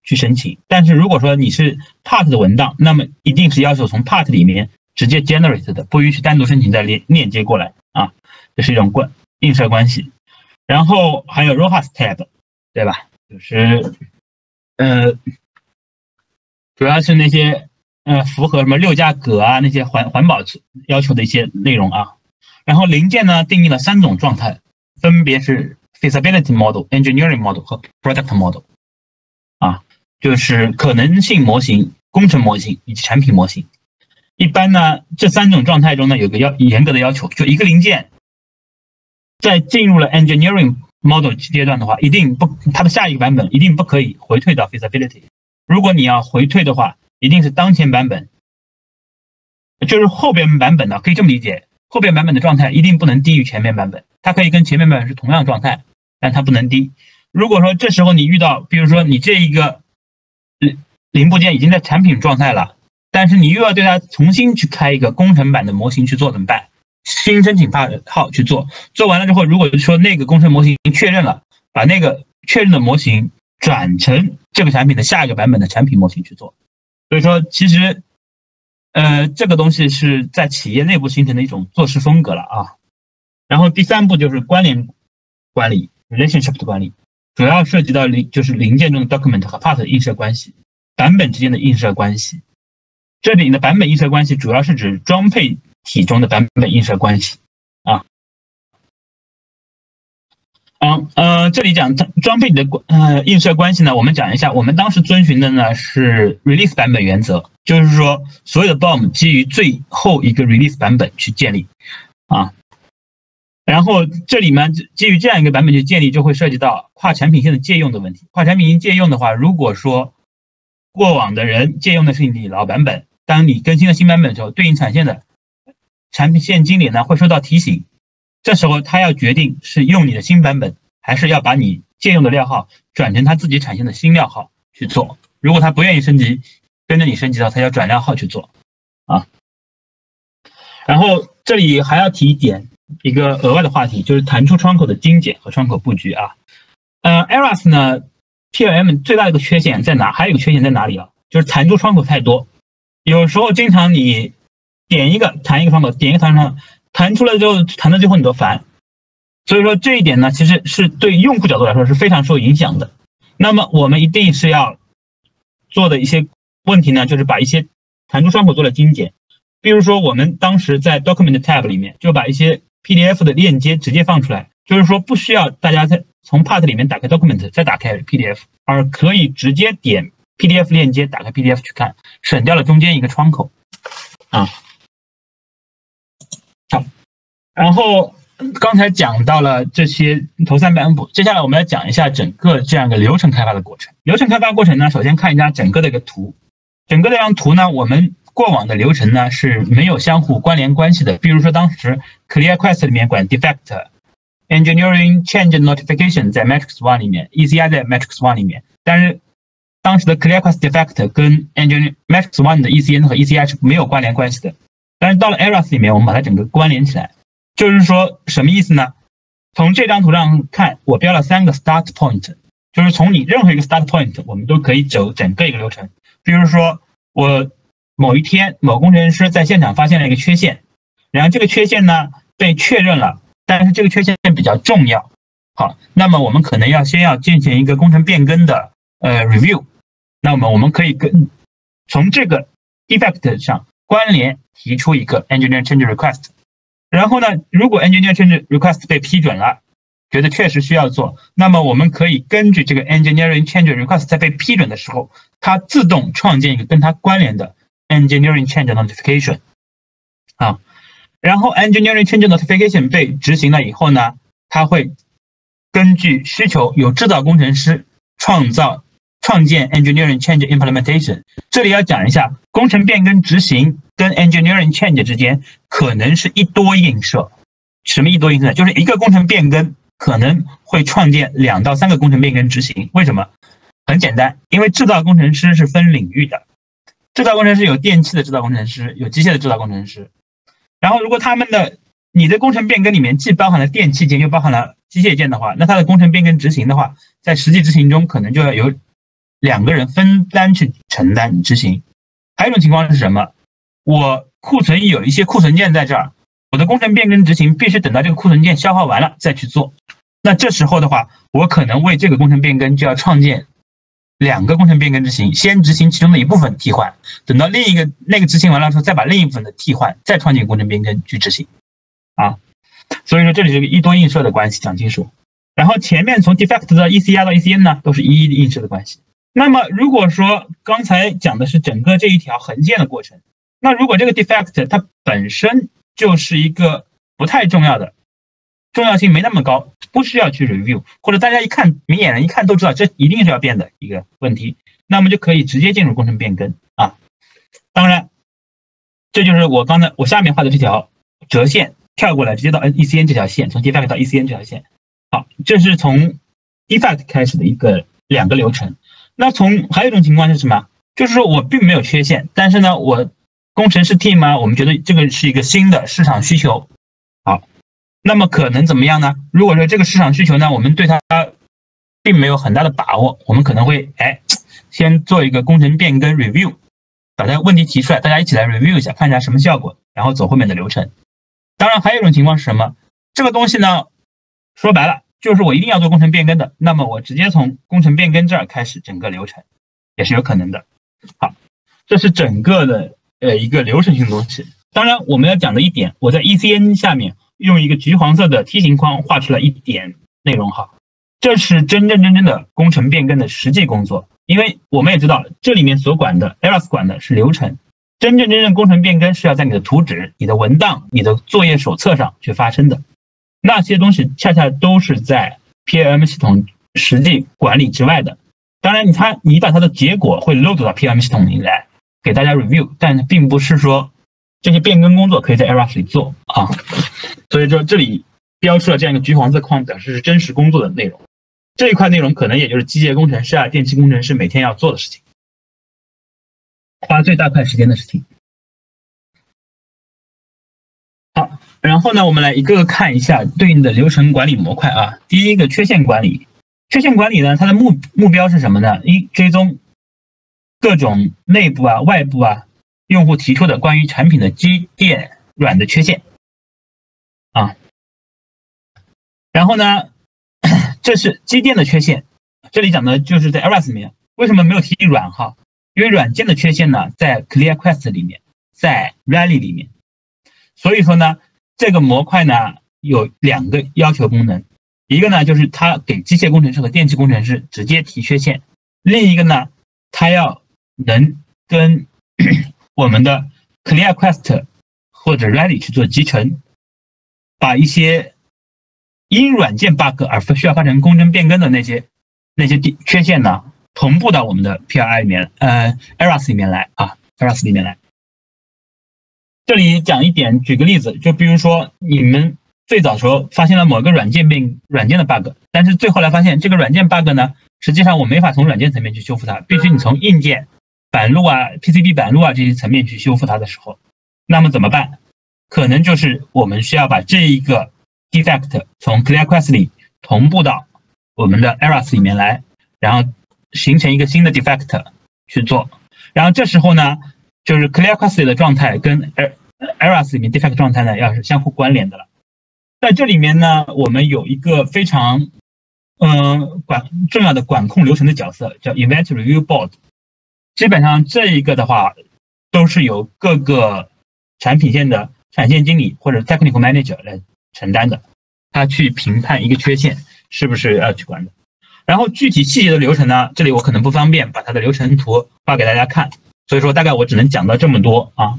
去申请。但是如果说你是 part 的文档，那么一定是要求从 part 里面直接 generate 的，不允许单独申请再链链接过来啊，这是一种关映射关系。然后还有 RoHS tab， 对吧？就是呃，主要是那些呃符合什么六价铬啊那些环环保要求的一些内容啊。然后零件呢定义了三种状态，分别是 feasibility model、engineering model 和 product model 啊，就是可能性模型、工程模型以及产品模型。一般呢这三种状态中呢有个要严格的要求，就一个零件在进入了 engineering model 阶段的话，一定不它的下一个版本一定不可以回退到 feasibility。如果你要回退的话，一定是当前版本，就是后边版本呢可以这么理解。后边版本的状态一定不能低于前面版本，它可以跟前面版本是同样状态，但它不能低。如果说这时候你遇到，比如说你这一个零部件已经在产品状态了，但是你又要对它重新去开一个工程版的模型去做怎么办？新申请号去做，做完了之后，如果说那个工程模型确认了，把那个确认的模型转成这个产品的下一个版本的产品模型去做。所以说其实呃，这个东西是在企业内部形成的一种做事风格了啊。然后第三步就是关联管理 relationship 的管理，主要涉及到零就是零件中的 document 和 part 的映射关系，版本之间的映射关系。这里的版本映射关系主要是指装配体中的版本映射关系啊。嗯呃，这里讲装配的呃映射关系呢，我们讲一下，我们当时遵循的呢是 release 版本原则，就是说所有的 B O M 基于最后一个 release 版本去建立啊。然后这里面基于这样一个版本去建立，就会涉及到跨产品线的借用的问题。跨产品线借用的话，如果说过往的人借用的是你老版本，当你更新了新版本的时候，对应产线的产品线经理呢会收到提醒。这时候他要决定是用你的新版本，还是要把你借用的料号转成他自己产线的新料号去做。如果他不愿意升级，跟着你升级的话，他要转料号去做啊。然后这里还要提一点一个额外的话题，就是弹出窗口的精简和窗口布局啊。呃 ，E R A S 呢 ，P L M 最大的一个缺陷在哪？还有一个缺陷在哪里啊？就是弹出窗口太多，有时候经常你点一个弹一个窗口，点一个弹窗口。弹出来之后，弹到最后你都烦，所以说这一点呢，其实是对用户角度来说是非常受影响的。那么我们一定是要做的一些问题呢，就是把一些弹出窗口做了精简。比如说我们当时在 Document Tab 里面就把一些 P D F 的链接直接放出来，就是说不需要大家在从 Part 里面打开 Document 再打开 P D F， 而可以直接点 P D F 链接打开 P D F 去看，省掉了中间一个窗口啊。好，然后刚才讲到了这些头三板斧，接下来我们来讲一下整个这样一个流程开发的过程。流程开发过程呢，首先看一下整个的一个图，整个这张图呢，我们过往的流程呢是没有相互关联关系的。比如说当时 ClearQuest 里面管 defect、engineering change notification 在 Matrix One 里面 ，E C I 在 Matrix One 里面，但是当时的 ClearQuest defect 跟 engineering Matrix One 的 E C N 和 E C I 是没有关联关系的。但是到了 E R A S 里面，我们把它整个关联起来，就是说什么意思呢？从这张图上看，我标了三个 start point， 就是从你任何一个 start point， 我们都可以走整个一个流程。比如说我某一天某工程师在现场发现了一个缺陷，然后这个缺陷呢被确认了，但是这个缺陷比较重要，好，那么我们可能要先要进行一个工程变更的呃 review， 那么我们可以跟从这个 defect 上关联提出一个 engineer change request， 然后呢，如果 engineer change request 被批准了，觉得确实需要做，那么我们可以根据这个 engineering change request 在被批准的时候，它自动创建一个跟它关联的 engineering change notification 啊，然后 engineering change notification 被执行了以后呢，它会根据需求由制造工程师创造创建 engineering change implementation。 这里要讲一下，工程变更执行跟 engineering change 之间可能是一多映射。什么一多映射？就是一个工程变更可能会创建两到三个工程变更执行。为什么？很简单，因为制造工程师是分领域的，制造工程师有电气的制造工程师，有机械的制造工程师。然后如果他们的你的工程变更里面既包含了电气件又包含了机械件的话，那它的工程变更执行的话，在实际执行中可能就要有两个人分担去承担执行。还有一种情况是什么？我库存有一些库存件在这儿，我的工程变更执行必须等到这个库存件消化完了再去做。那这时候的话，我可能为这个工程变更就要创建两个工程变更执行，先执行其中的一部分替换，等到另一个那个执行完了之后，再把另一部分的替换，再创建工程变更去执行啊。所以说这里是个一多映射的关系，讲清楚。然后前面从 defect 到 E C R 到 E C N 呢，都是一一的映射的关系。那么如果说刚才讲的是整个这一条横线的过程，那如果这个 defect 它本身就是一个不太重要的，重要性没那么高，不需要去 review， 或者大家一看明眼人一看都知道这一定是要变的一个问题，那么就可以直接进入工程变更啊。当然这就是我刚才我下面画的这条折线，跳过来直接到 E C N 这条线，从 defect 到 E C N 这条线。好，这是从 defect 开始的一个两个流程。那从还有一种情况是什么？就是说我并没有缺陷，但是呢，我工程师 team 啊，我们觉得这个是一个新的市场需求。好，那么可能怎么样呢？如果说这个市场需求呢，我们对它并没有很大的把握，我们可能会哎先做一个工程变更 review， 把它问题提出来，大家一起来 review 一下，看一下什么效果，然后走后面的流程。当然还有一种情况是什么？这个东西呢，说白了就是我一定要做工程变更的，那么我直接从工程变更这儿开始整个流程也是有可能的。好，这是整个的呃一个流程性的东西。当然我们要讲的一点，我在 E C N 下面用一个橘黄色的梯形框画出来一点内容。好，这是真正真正的工程变更的实际工作，因为我们也知道这里面所管的 E R A S 管的是流程，真正真正工程变更是要在你的图纸、你的文档、你的作业手册上去发生的。那些东西恰恰都是在 P L M 系统实际管理之外的。当然你它你把它的结果会 load 到 P L M 系统里来给大家 review， 但并不是说这些变更工作可以在 E R A S 里做啊。所以说这里标出了这样一个橘黄色框，表示是真实工作的内容。这一块内容可能也就是机械工程师啊、电气工程师每天要做的事情，花最大块时间的事情。好，然后呢，我们来一个个看一下对应的流程管理模块啊。第一个缺陷管理，缺陷管理呢，它的目目标是什么呢？一、追踪各种内部啊、外部啊用户提出的关于产品的机电软的缺陷啊。然后呢，这是机电的缺陷，这里讲的就是在 E R A S 里面，为什么没有提软哈？因为软件的缺陷呢，在 ClearQuest 里面，在 Rally 里面。所以说呢，这个模块呢有两个要求功能，一个呢就是它给机械工程师和电气工程师直接提缺陷，另一个呢，它要能跟我们的 ClearQuest 或者 Rally 去做集成，把一些因软件 bug 而需要发生工程变更的那些那些缺陷呢，同步到我们的 P L I 里面，呃 E R A S 里面来啊 ，E R A S 里面来。这里讲一点，举个例子，就比如说你们最早时候发现了某个软件病软件的 bug， 但是最后来发现这个软件 bug 呢，实际上我没法从软件层面去修复它，必须你从硬件板路啊、P C B 板路啊这些层面去修复它的时候，那么怎么办？可能就是我们需要把这一个 defect 从 ClearQuest 里同步到我们的 E R A S 里面来，然后形成一个新的 defect 去做，然后这时候呢，就是 ClearQuest 里的状态跟 E R A S 里面 defect 状态呢要是相互关联的了。在这里面呢，我们有一个非常嗯、呃、管重要的管控流程的角色，叫 Event Review Board。基本上这一个的话，都是由各个产品线的产线经理或者 Technical Manager 来承担的，他去评判一个缺陷是不是要去管的。然后具体细节的流程呢，这里我可能不方便把它的流程图画给大家看，所以说大概我只能讲到这么多啊。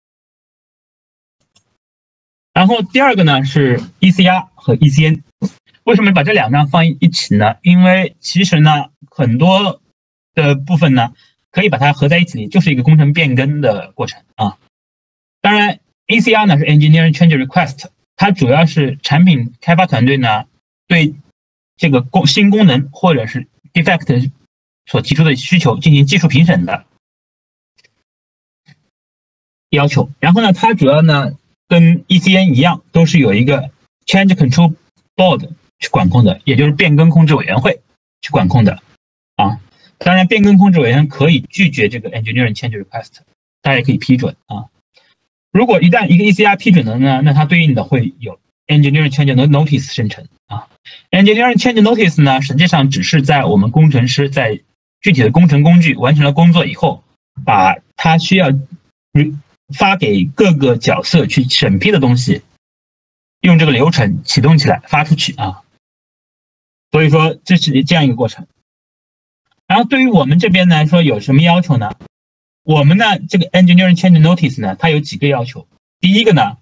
然后第二个呢是 E C R 和 E C N， 为什么把这两张放一起呢？因为其实呢很多的部分呢可以把它合在一起，就是一个工程变更的过程啊。当然 E C R 呢是 Engineering Change Request， 它主要是产品开发团队呢对这个功新功能或者是 defect 所提出的需求进行技术评审的要求。然后呢，它主要呢跟 E C N 一样，都是有一个 Change Control Board 去管控的，也就是变更控制委员会去管控的啊。 当然，变更控制委员可以拒绝这个 engineering change request， 大家也可以批准啊。如果一旦一个 E C R 批准了呢，那它对应的会有 engineering change notice 生成啊。engineering change notice 呢，实际上只是在我们工程师在具体的工程工具完成了工作以后，把它需要发给各个角色去审批的东西，用这个流程启动起来发出去啊。所以说这是这样一个过程。然后对于我们这边来说有什么要求呢？我们呢这个 engineering change notice 呢，它有几个要求。第一个呢，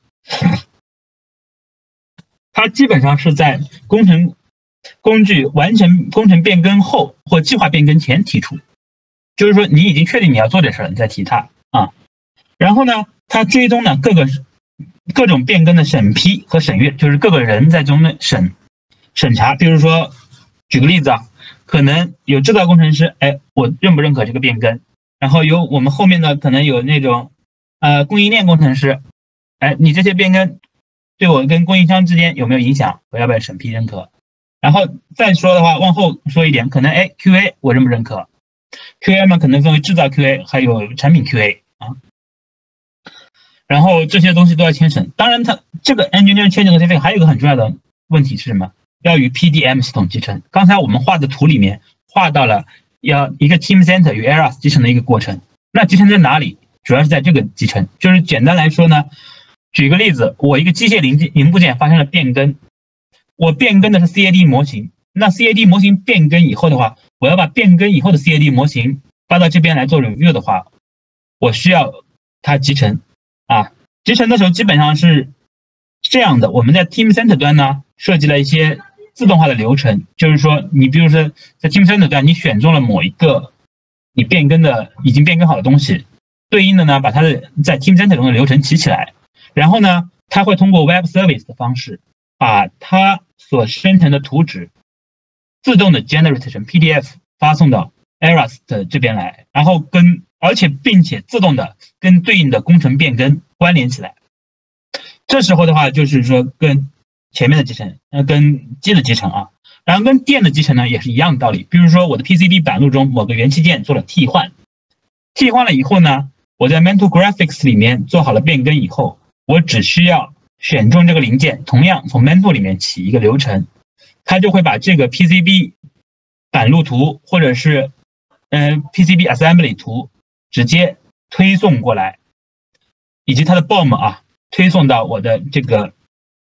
它基本上是在工程工具完成工程变更后或计划变更前提出，就是说你已经确定你要做这事儿，你再提它啊。然后呢，它追踪呢各个各种变更的审批和审阅，就是各个人在中的审审查。比如说，举个例子啊，可能有制造工程师，哎，我认不认可这个变更？然后有我们后面的可能有那种呃供应链工程师，哎，你这些变更对我跟供应商之间有没有影响？我要不要审批认可？然后再说的话，往后说一点，可能哎 Q A 我认不认可 ？Q A 嘛，可能分为制造 Q A 还有产品 Q A 啊。然后这些东西都要签审。当然它这个 engineering change notice 还有一个很重要的问题是什么？要与 P D M 系统集成。刚才我们画的图里面画到了要一个 Teamcenter 与 Eras 集成的一个过程。那集成在哪里？主要是在这个集成。就是简单来说呢，举个例子，我一个机械零件零部件发生了变更，我变更的是 C A D 模型。那 C A D 模型变更以后的话，我要把变更以后的 C A D 模型发到这边来做 review 的话，我需要它集成啊。集成的时候基本上是这样的，我们在 Teamcenter 端呢设计了一些自动化的流程，就是说你比如说在 Teamcenter 端你选中了某一个你变更的已经变更好的东西，对应的呢把它的在 Teamcenter 中的流程起起来，然后呢它会通过 Web Service 的方式把它所生成的图纸自动的 generate 成 P D F 发送到 Eras 的这边来，然后跟而且并且自动的跟对应的工程变更关联起来。这时候的话就是说跟前面的集成呃跟机的集成啊，然后跟电的集成呢也是一样的道理。比如说我的 P C B 板路中某个元器件做了替换，替换了以后呢，我在 Mental Graphics 里面做好了变更以后，我只需要选中这个零件，同样从 Mental 里面起一个流程，它就会把这个 P C B 板路图或者是嗯、呃、P C B assembly 图直接推送过来，以及它的 B O M 啊推送到我的这个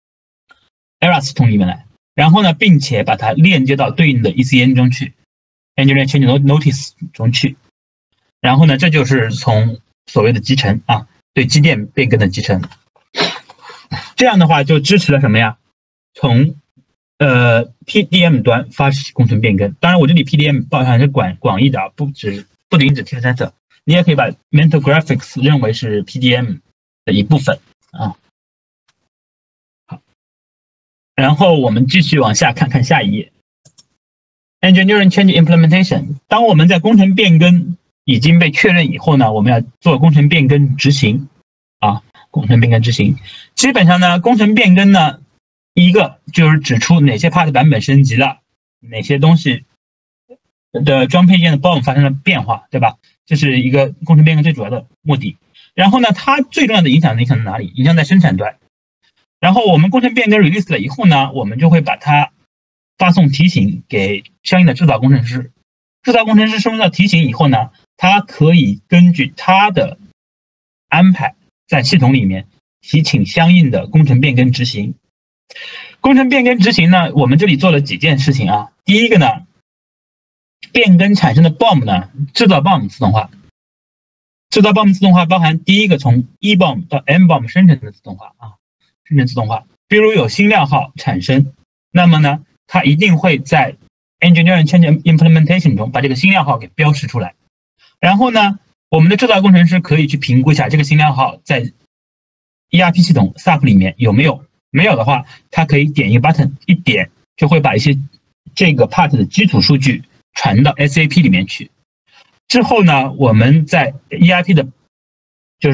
Eras 系统里面来，然后呢，并且把它链接到对应的 E C N 中去 ，Engineering Change Notice 中去，然后呢，这就是从所谓的集成啊，对机电变更的集成。这样的话就支持了什么呀？从呃 P D M 端发起工程变更。当然，我这里 P D M 包含是广广义的啊，不只不仅指 Teamcenter， 你也可以把 Mental Graphics 认为是 P D M 的一部分啊。好，然后我们继续往下看看下一页 ，Engineering Change Implementation。当我们在工程变更已经被确认以后呢，我们要做工程变更执行啊。工程变更执行，基本上呢，工程变更呢，一个就是指出哪些 part 版本升级了，哪些东西的装配件的 B O M 发生了变化，对吧？这是一个工程变更最主要的目的。然后呢，它最重要的影响影响在哪里？影响在生产端。然后我们工程变更 release 了以后呢，我们就会把它发送提醒给相应的制造工程师。制造工程师收到提醒以后呢，他可以根据他的安排，在系统里面提请相应的工程变更执行。工程变更执行呢，我们这里做了几件事情啊。第一个呢，变更产生的 B O M 呢，制造 B O M 自动化。制造 B O M 自动化包含第一个从 E B O M 到 M B O M 生成的自动化啊，生成自动化。比如有新料号产生，那么呢，它一定会在 Engineering Change Implementation 中把这个新料号给标识出来。然后呢，我们的制造工程师可以去评估一下这个新料号在 E R P 系统 S A P 里面有没有，没有的话，它可以点一个 button， 一点就会把一些这个 part 的基础数据传到 S A P 里面去。之后呢，我们在 E R P 的，就是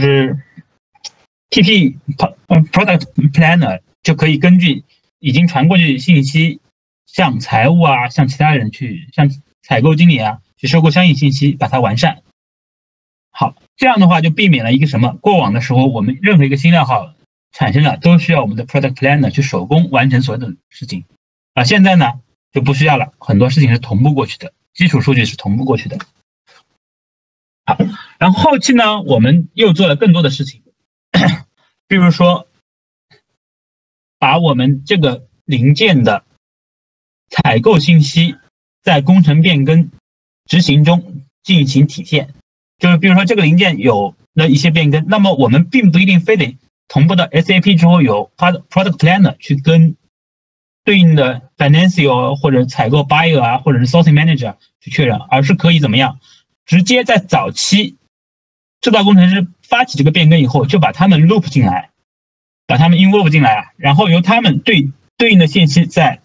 P P Product Planner 就可以根据已经传过去信息，向财务啊，向其他人去，向采购经理啊。 去收购相应信息，把它完善。好，这样的话就避免了一个什么？过往的时候，我们任何一个新料号产生了，都需要我们的 product planner 去手工完成所有的事情。啊，现在呢就不需要了，很多事情是同步过去的，基础数据是同步过去的。好，然后后期呢，我们又做了更多的事情，比如说把我们这个零件的采购信息在工程变更执行中进行体现。就是比如说这个零件有了一些变更，那么我们并不一定非得同步到 S A P 之后有 product planner 去跟对应的 financial 或者采购 buyer 啊，或者是 sourcing manager 去确认，而是可以怎么样，直接在早期制造工程师发起这个变更以后，就把他们 loop 进来，把他们 involve 进来啊，然后由他们对对应的信息在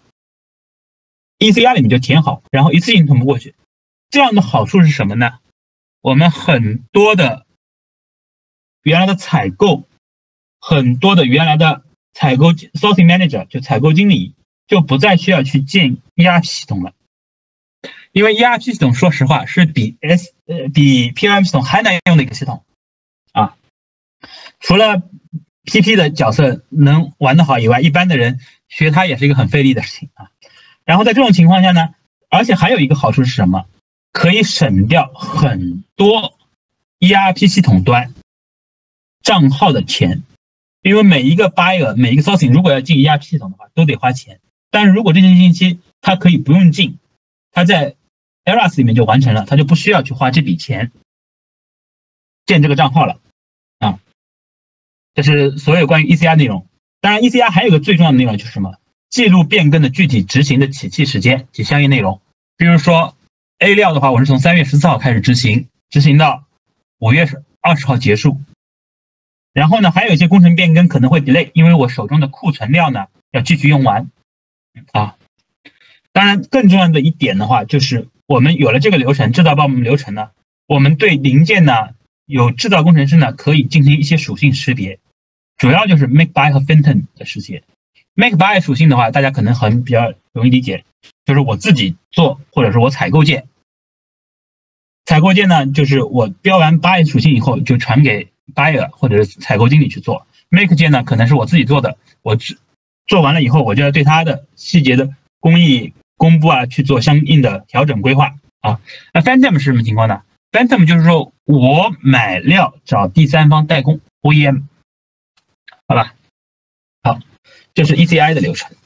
E C R 里面就填好，然后一次性同步过去。这样的好处是什么呢？我们很多的原来的采购，很多的原来的采购 sourcing manager 就采购经理就不再需要去建 E R P 系统了，因为 E R P 系统说实话是比 S 呃比 P M 系统还难用的一个系统啊。除了 P P 的角色能玩得好以外，一般的人学它也是一个很费力的事情啊。然后在这种情况下呢，而且还有一个好处是什么？可以省掉很多 E R P 系统端账号的钱，因为每一个 buyer 每一个 sourcing 如果要进 E R P 系统的话都得花钱，但是如果这些信息它可以不用进，它在 Eras 里面就完成了，它就不需要去花这笔钱建这个账号了啊。这是所有关于 E C R 内容。当然 E C R 还有一个最重要的内容就是什么？记录变更的具体执行的起讫时间及相应内容。比如说 A 料的话，我是从三月十四号开始执行，执行到五月二十号结束。然后呢，还有一些工程变更可能会 delay， 因为我手中的库存料呢要继续用完啊。当然，更重要的一点的话，就是我们有了这个流程，制造包我们流程呢，我们对零件呢有制造工程师呢可以进行一些属性识别，主要就是 make buy 和 phantom 的识别。make buy 属性的话，大家可能很比较容易理解，就是我自己做或者是我采购件。采购件呢，就是我标完 buy 属性以后就传给 buyer 或者是采购经理去做。make 件呢，可能是我自己做的，我做完了以后，我就要对它的细节的工艺公布啊，去做相应的调整规划啊。那 phantom 是什么情况呢？ phantom 就是说我买料找第三方代工 O E M， 好吧？好，这是 E C I 的流程。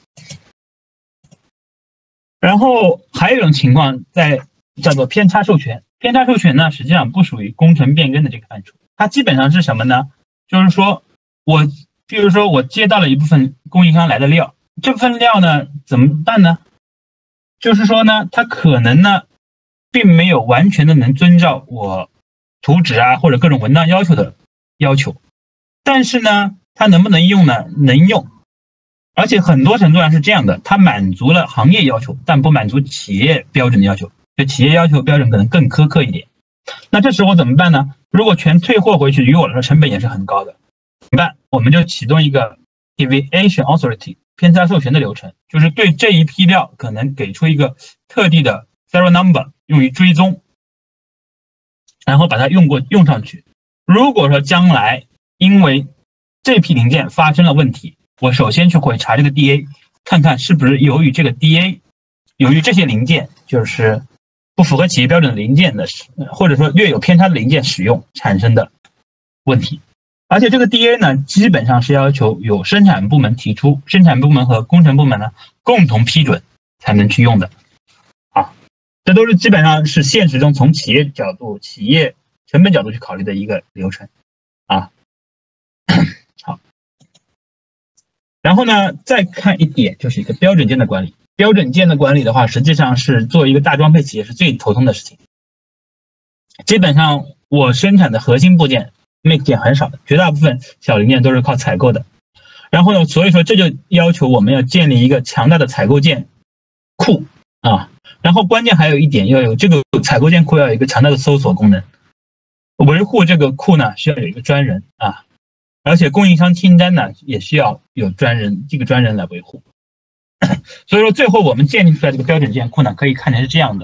然后还有一种情况在叫做偏差授权。偏差授权呢，实际上不属于工程变更的这个范畴，它基本上是什么呢？就是说我比如说我接到了一部分供应商来的料，这部分料呢怎么办呢？就是说呢，它可能呢并没有完全的能遵照我图纸啊或者各种文档要求的要求，但是呢它能不能用呢？能用，而且很多程度上是这样的，它满足了行业要求，但不满足企业标准的要求，就企业要求标准可能更苛刻一点。那这时候怎么办呢？如果全退货回去，于我来说成本也是很高的，怎么办？我们就启动一个 deviation authority 偏差授权的流程，就是对这一批料可能给出一个特地的 serial number 用于追踪，然后把它用过用上去。如果说将来因为这批零件发生了问题，我首先去会查这个 D A， 看看是不是由于这个 D A 由于这些零件就是不符合企业标准的零件的，或者说略有偏差的零件使用产生的问题。而且这个 D A 呢，基本上是要求有生产部门提出，生产部门和工程部门呢共同批准才能去用的啊。这都是基本上是现实中从企业角度、企业成本角度去考虑的一个流程啊。好，然后呢，再看一点就是一个标准件的管理。标准件的管理的话，实际上是作为一个大装配企业是最头痛的事情。基本上我生产的核心部件 make 件很少的，绝大部分小零件都是靠采购的。然后呢，所以说这就要求我们要建立一个强大的采购件库啊。然后关键还有一点，要有这个采购件库要有一个强大的搜索功能，维护这个库呢需要有一个专人啊，而且供应商清单呢也需要有专人，这个专人来维护。所以说最后我们建立出来这个标准件库呢，可以看成是这样的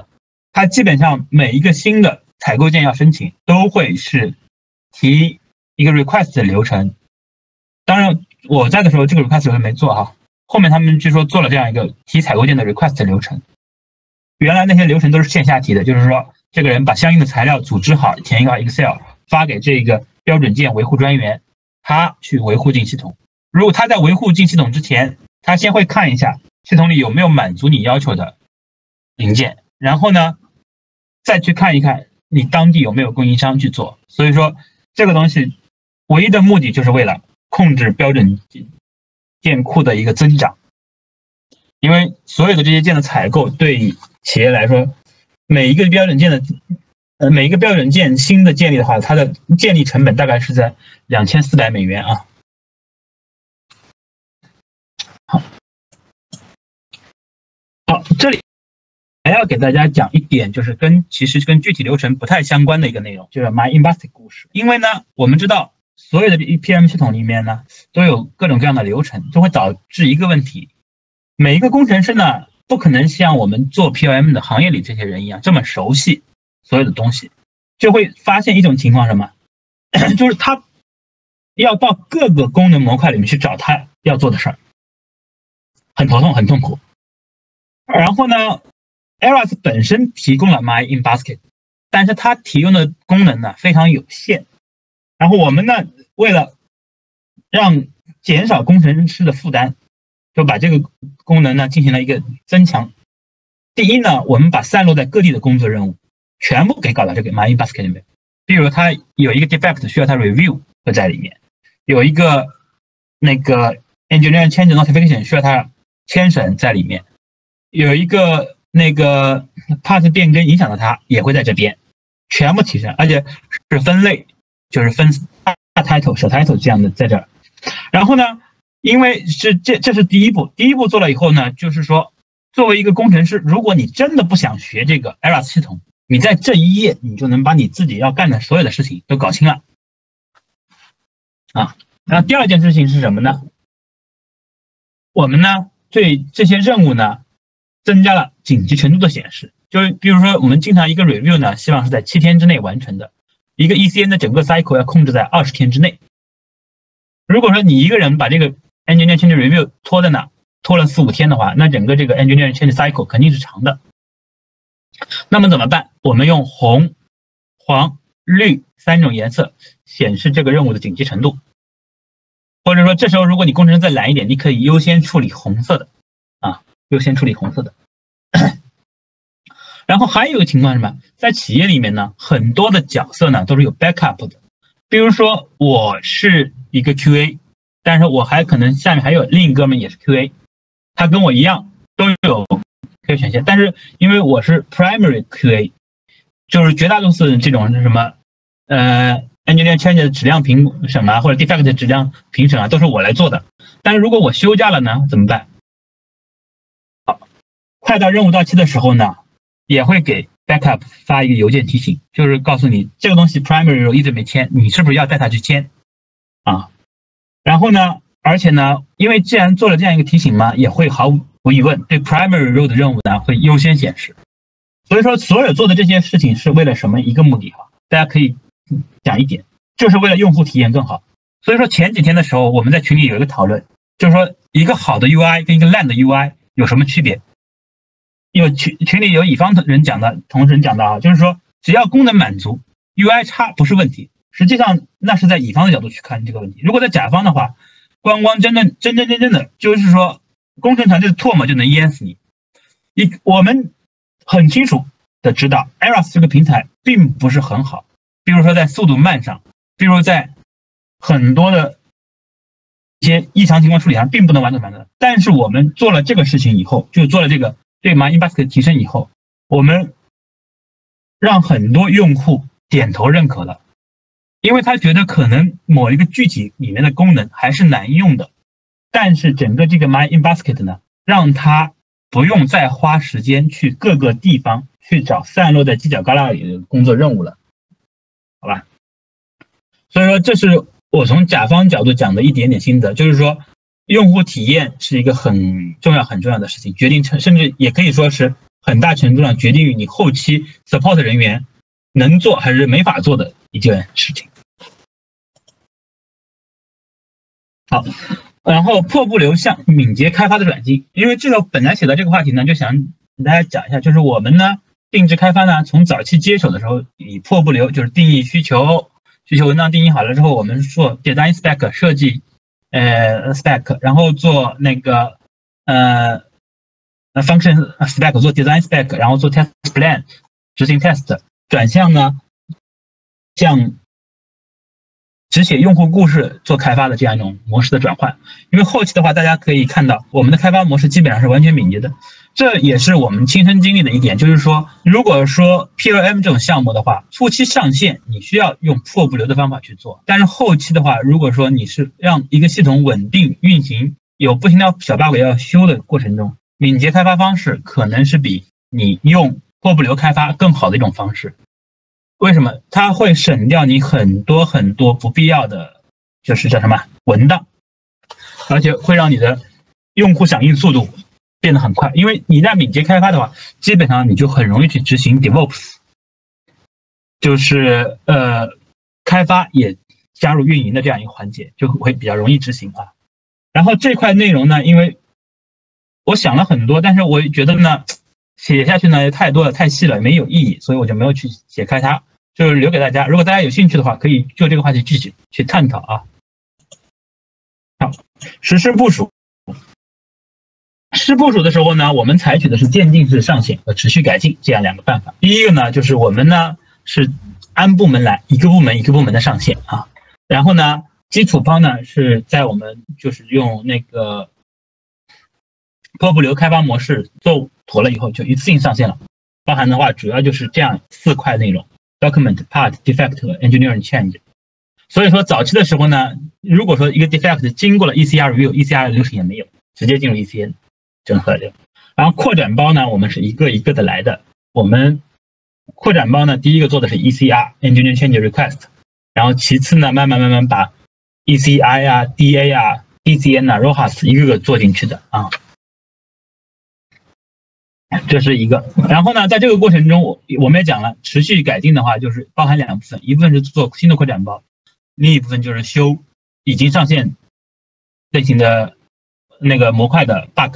它基本上每一个新的采购件要申请，都会是提一个 request 的流程。当然，我在的时候这个 request 流程没做哈，后面他们据说做了这样一个提采购件的 request 的流程。原来那些流程都是线下提的，就是说这个人把相应的材料组织好，填一个 Excel 发给这个标准件维护专员，他去维护进系统。如果他在维护进系统之前，他先会看一下系统里有没有满足你要求的零件，然后呢再去看一看你当地有没有供应商去做。所以说这个东西唯一的目的就是为了控制标准件库的一个增长，因为所有的这些件的采购对企业来说，每一个标准件的呃每一个标准件新的建立的话，它的建立成本大概是在两千四百美元啊。好，好，这里还要给大家讲一点，就是跟其实跟具体流程不太相关的一个内容，就是 MyInBasket 故事。因为呢，我们知道所有的 E P M 系统里面呢，都有各种各样的流程，就会导致一个问题：每一个工程师呢，不可能像我们做 P L M 的行业里这些人一样这么熟悉所有的东西，就会发现一种情况什么，就是他要到各个功能模块里面去找他要做的事儿，很头痛，很痛苦。然后呢 ，Aras 本身提供了 MyInBasket， 但是它提供的功能呢非常有限。然后我们呢，为了让减少工程师的负担，就把这个功能呢进行了一个增强。第一呢，我们把散落在各地的工作任务全部给搞到这个 MyInBasket 里面。比如它有一个 defect 需要它 review 会在里面，有一个那个 engineering change notification 需要它签审在里面，有一个那个 part 变更影响到它也会在这边全部提升，而且是分类，就是分大 title 小 title 这样的在这儿。然后呢，因为是这这是第一步，第一步做了以后呢，就是说作为一个工程师，如果你真的不想学这个 Aras 系统，你在这一页你就能把你自己要干的所有的事情都搞清了啊。然后第二件事情是什么呢？我们呢对这些任务呢增加了紧急程度的显示，就是比如说我们经常一个 review 呢希望是在七天之内完成的，一个 E C N 的整个 cycle 要控制在二十天之内。如果说你一个人把这个 engineering change review 拖在那拖了四五天的话，那整个这个 engineering change cycle 肯定是长的。那么怎么办？我们用红、黄、绿三种颜色显示这个任务的紧急程度，或者说这时候如果你工程师再懒一点，你可以优先处理红色的啊，优先处理红色的。然后还有一个情况是什么？在企业里面呢，很多的角色呢都是有 backup 的。比如说我是一个 Q A， 但是我还可能下面还有另一哥们也是 Q A， 他跟我一样都有可以权限，但是因为我是 primary Q A， 就是绝大多数这种是什么呃 engineering change 的质量评审啊，或者 defect 的质量评审啊，都是我来做的。但是如果我休假了呢，怎么办？好，快到任务到期的时候呢，也会给 backup 发一个邮件提醒，就是告诉你这个东西 primary role 一直没签，你是不是要带他去签啊？然后呢，而且呢，因为既然做了这样一个提醒嘛，也会毫无疑问对 primary role 的任务呢会优先显示。所以说所有做的这些事情是为了什么一个目的哈？大家可以讲一点，就是为了用户体验更好。所以说前几天的时候我们在群里有一个讨论，就是说一个好的 U I 跟一个烂的 U I 有什么区别？有群群里有乙方的人讲的，同事人讲的啊，就是说只要功能满足 ，U I 差不是问题。实际上那是在乙方的角度去看这个问题。如果在甲方的话，光光真正真真正正的，就是说工程团队的唾沫就能淹死你。一我们很清楚的知道 Aras 这个平台并不是很好，比如说在速度慢上，比如在很多的一些异常情况处理上并不能完全完成。但是我们做了这个事情以后，就做了这个对 MyInBasket 提升以后，我们让很多用户点头认可了，因为他觉得可能某一个具体里面的功能还是难用的，但是整个这个 MyInBasket 呢，让他不用再花时间去各个地方去找散落在犄角旮旯里的工作任务了，好吧？所以说这是我从甲方角度讲的一点点心得，就是说用户体验是一个很重要很重要的事情，决定成甚至也可以说是很大程度上决定于你后期 support 人员能做还是没法做的一件事情。好，然后破布流向敏捷开发的转进，因为这个本来写到这个话题呢，就想跟大家讲一下，就是我们呢定制开发呢，从早期接手的时候，以破布流就是定义需求，需求文档定义好了之后，我们做 design spec 设计，呃 spec， 然后做那个呃 function spec 做 design spec， 然后做 test plan 执行 test， 转向呢像只写用户故事做开发的这样一种模式的转换。因为后期的话，大家可以看到我们的开发模式基本上是完全敏捷的，这也是我们亲身经历的一点，就是说如果说 P L M 这种项目的话，初期上线你需要用破布流的方法去做，但是后期的话，如果说你是让一个系统稳定运行，有不停的小 bug 要修的过程中，敏捷开发方式可能是比你用破布流开发更好的一种方式。为什么？它会省掉你很多很多不必要的，就是叫什么文档，而且会让你的用户响应速度变得很快。因为你在敏捷开发的话，基本上你就很容易去执行 DevOps， 就是呃开发也加入运营的这样一个环节，就会比较容易执行啊。然后这块内容呢，因为我想了很多，但是我觉得呢写下去呢也太多了，太细了，没有意义，所以我就没有去写开它。就是留给大家，如果大家有兴趣的话，可以就这个话题继续去探讨啊。好，实施部署。实施部署的时候呢，我们采取的是渐进式上线和持续改进这样两个办法。第一个呢，就是我们呢是按部门来，一个部门一个部门的上线啊。然后呢，基础方呢是在我们就是用那个破布流开发模式做妥了以后，就一次性上线了。包含的话，主要就是这样四块内容。Document, Part, Defect 和 Engineering Change。所以说早期的时候呢，如果说一个 defect 经过了 E C R review，E C R 流程也没有，直接进入 E C N 整合的。然后扩展包呢，我们是一个一个的来的。我们扩展包呢，第一个做的是 E C R Engineering Change Request， 然后其次呢，慢慢慢慢把 E C I 啊、D A 啊、D C N 啊、R O H A S 一个个做进去的啊。这是一个，然后呢，在这个过程中，我我们也讲了，持续改进的话，就是包含两部分，一部分是做新的扩展包，另一部分就是修已经上线类型的那个模块的 bug。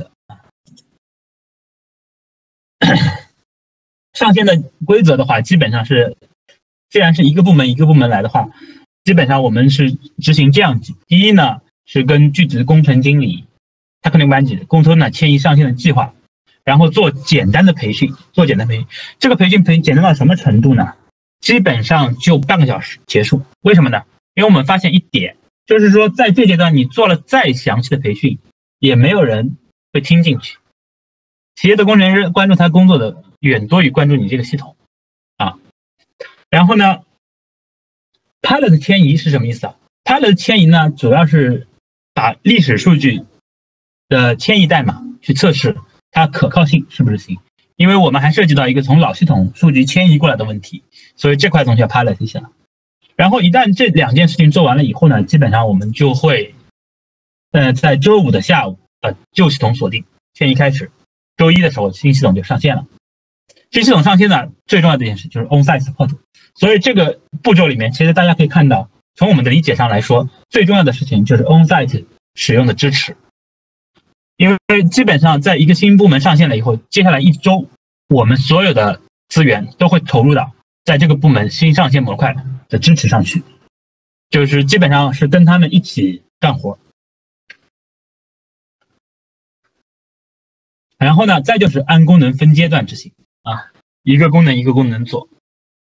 上线的规则的话，基本上是，既然是一个部门一个部门来的话，基本上我们是执行这样子。第一呢，是跟具体的工程经理 technical manager 沟通呢迁移上线的计划。然后做简单的培训，做简单培训，这个培训培简单到什么程度呢？基本上就半个小时结束。为什么呢？因为我们发现一点，就是说在这阶段你做了再详细的培训，也没有人会听进去。企业的工程师关注他工作的远多于关注你这个系统啊。然后呢 ，pilot 迁移是什么意思啊 ？pilot 迁移呢，主要是把历史数据的迁移代码去测试。它可靠性是不是行？因为我们还涉及到一个从老系统数据迁移过来的问题，所以这块东西要 pilot 一下。然后一旦这两件事情做完了以后呢，基本上我们就会，呃，在周五的下午，呃，旧系统锁定迁移开始，周一的时候新系统就上线了。新系统上线呢，最重要的一件事就是 on-site support。所以这个步骤里面，其实大家可以看到，从我们的理解上来说，最重要的事情就是 on-site 使用的支持。因为基本上在一个新部门上线了以后，接下来一周，我们所有的资源都会投入到在这个部门新上线模块的支持上去，就是基本上是跟他们一起干活。然后呢，再就是按功能分阶段执行啊，一个功能一个功能做。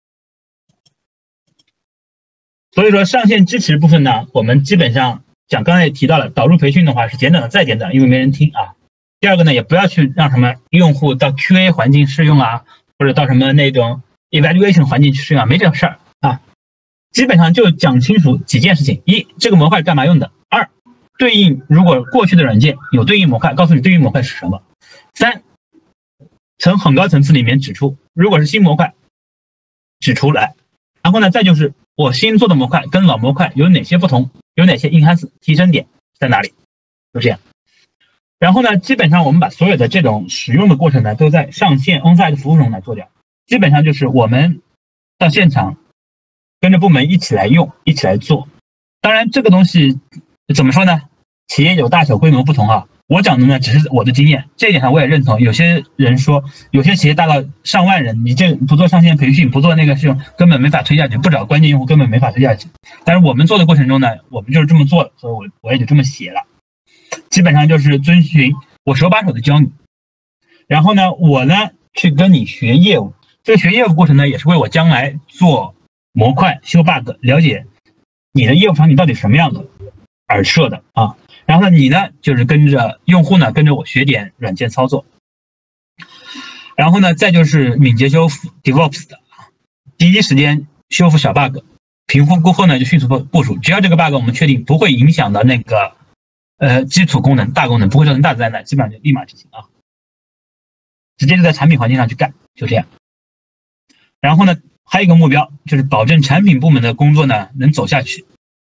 所以说上线支持部分呢，我们基本上。讲刚才也提到了，导入培训的话是简短的再简短，因为没人听啊。第二个呢，也不要去让什么用户到 Q A 环境试用啊，或者到什么那种 evaluation 环境去试用啊，没这事儿啊。基本上就讲清楚几件事情：一，这个模块干嘛用的；二，对应如果过去的软件有对应模块，告诉你对应模块是什么；三，从很高层次里面指出，如果是新模块，指出来。然后呢，再就是我新做的模块跟老模块有哪些不同。有哪些 enhance 提升点在哪里？就这样。 然后呢，基本上我们把所有的这种使用的过程呢，都在上线 on-site 服务中来做掉。基本上就是我们到现场跟着部门一起来用，一起来做。当然，这个东西怎么说呢？企业有大小规模不同啊。我讲的呢，只是我的经验，这一点上我也认同。有些人说，有些企业大到上万人，你这不做上线培训，不做那个事情，根本没法推下去，不找关键用户根本没法推下去。但是我们做的过程中呢，我们就是这么做的，所以我我也就这么写了。基本上就是遵循我手把手的教你，然后呢，我呢去跟你学业务。这个学业务过程呢，也是为我将来做模块、修 bug、了解你的业务场景到底什么样的而设的啊。然后呢，你呢就是跟着用户呢，跟着我学点软件操作。然后呢，再就是敏捷修复 DevOps 的，第一时间修复小 bug， 评估过后呢就迅速部署。只要这个 bug 我们确定不会影响到那个呃基础功能、大功能，不会造成大灾难，基本上就立马执行啊，直接就在产品环境上去干，就这样。然后呢，还有一个目标就是保证产品部门的工作呢能走下去。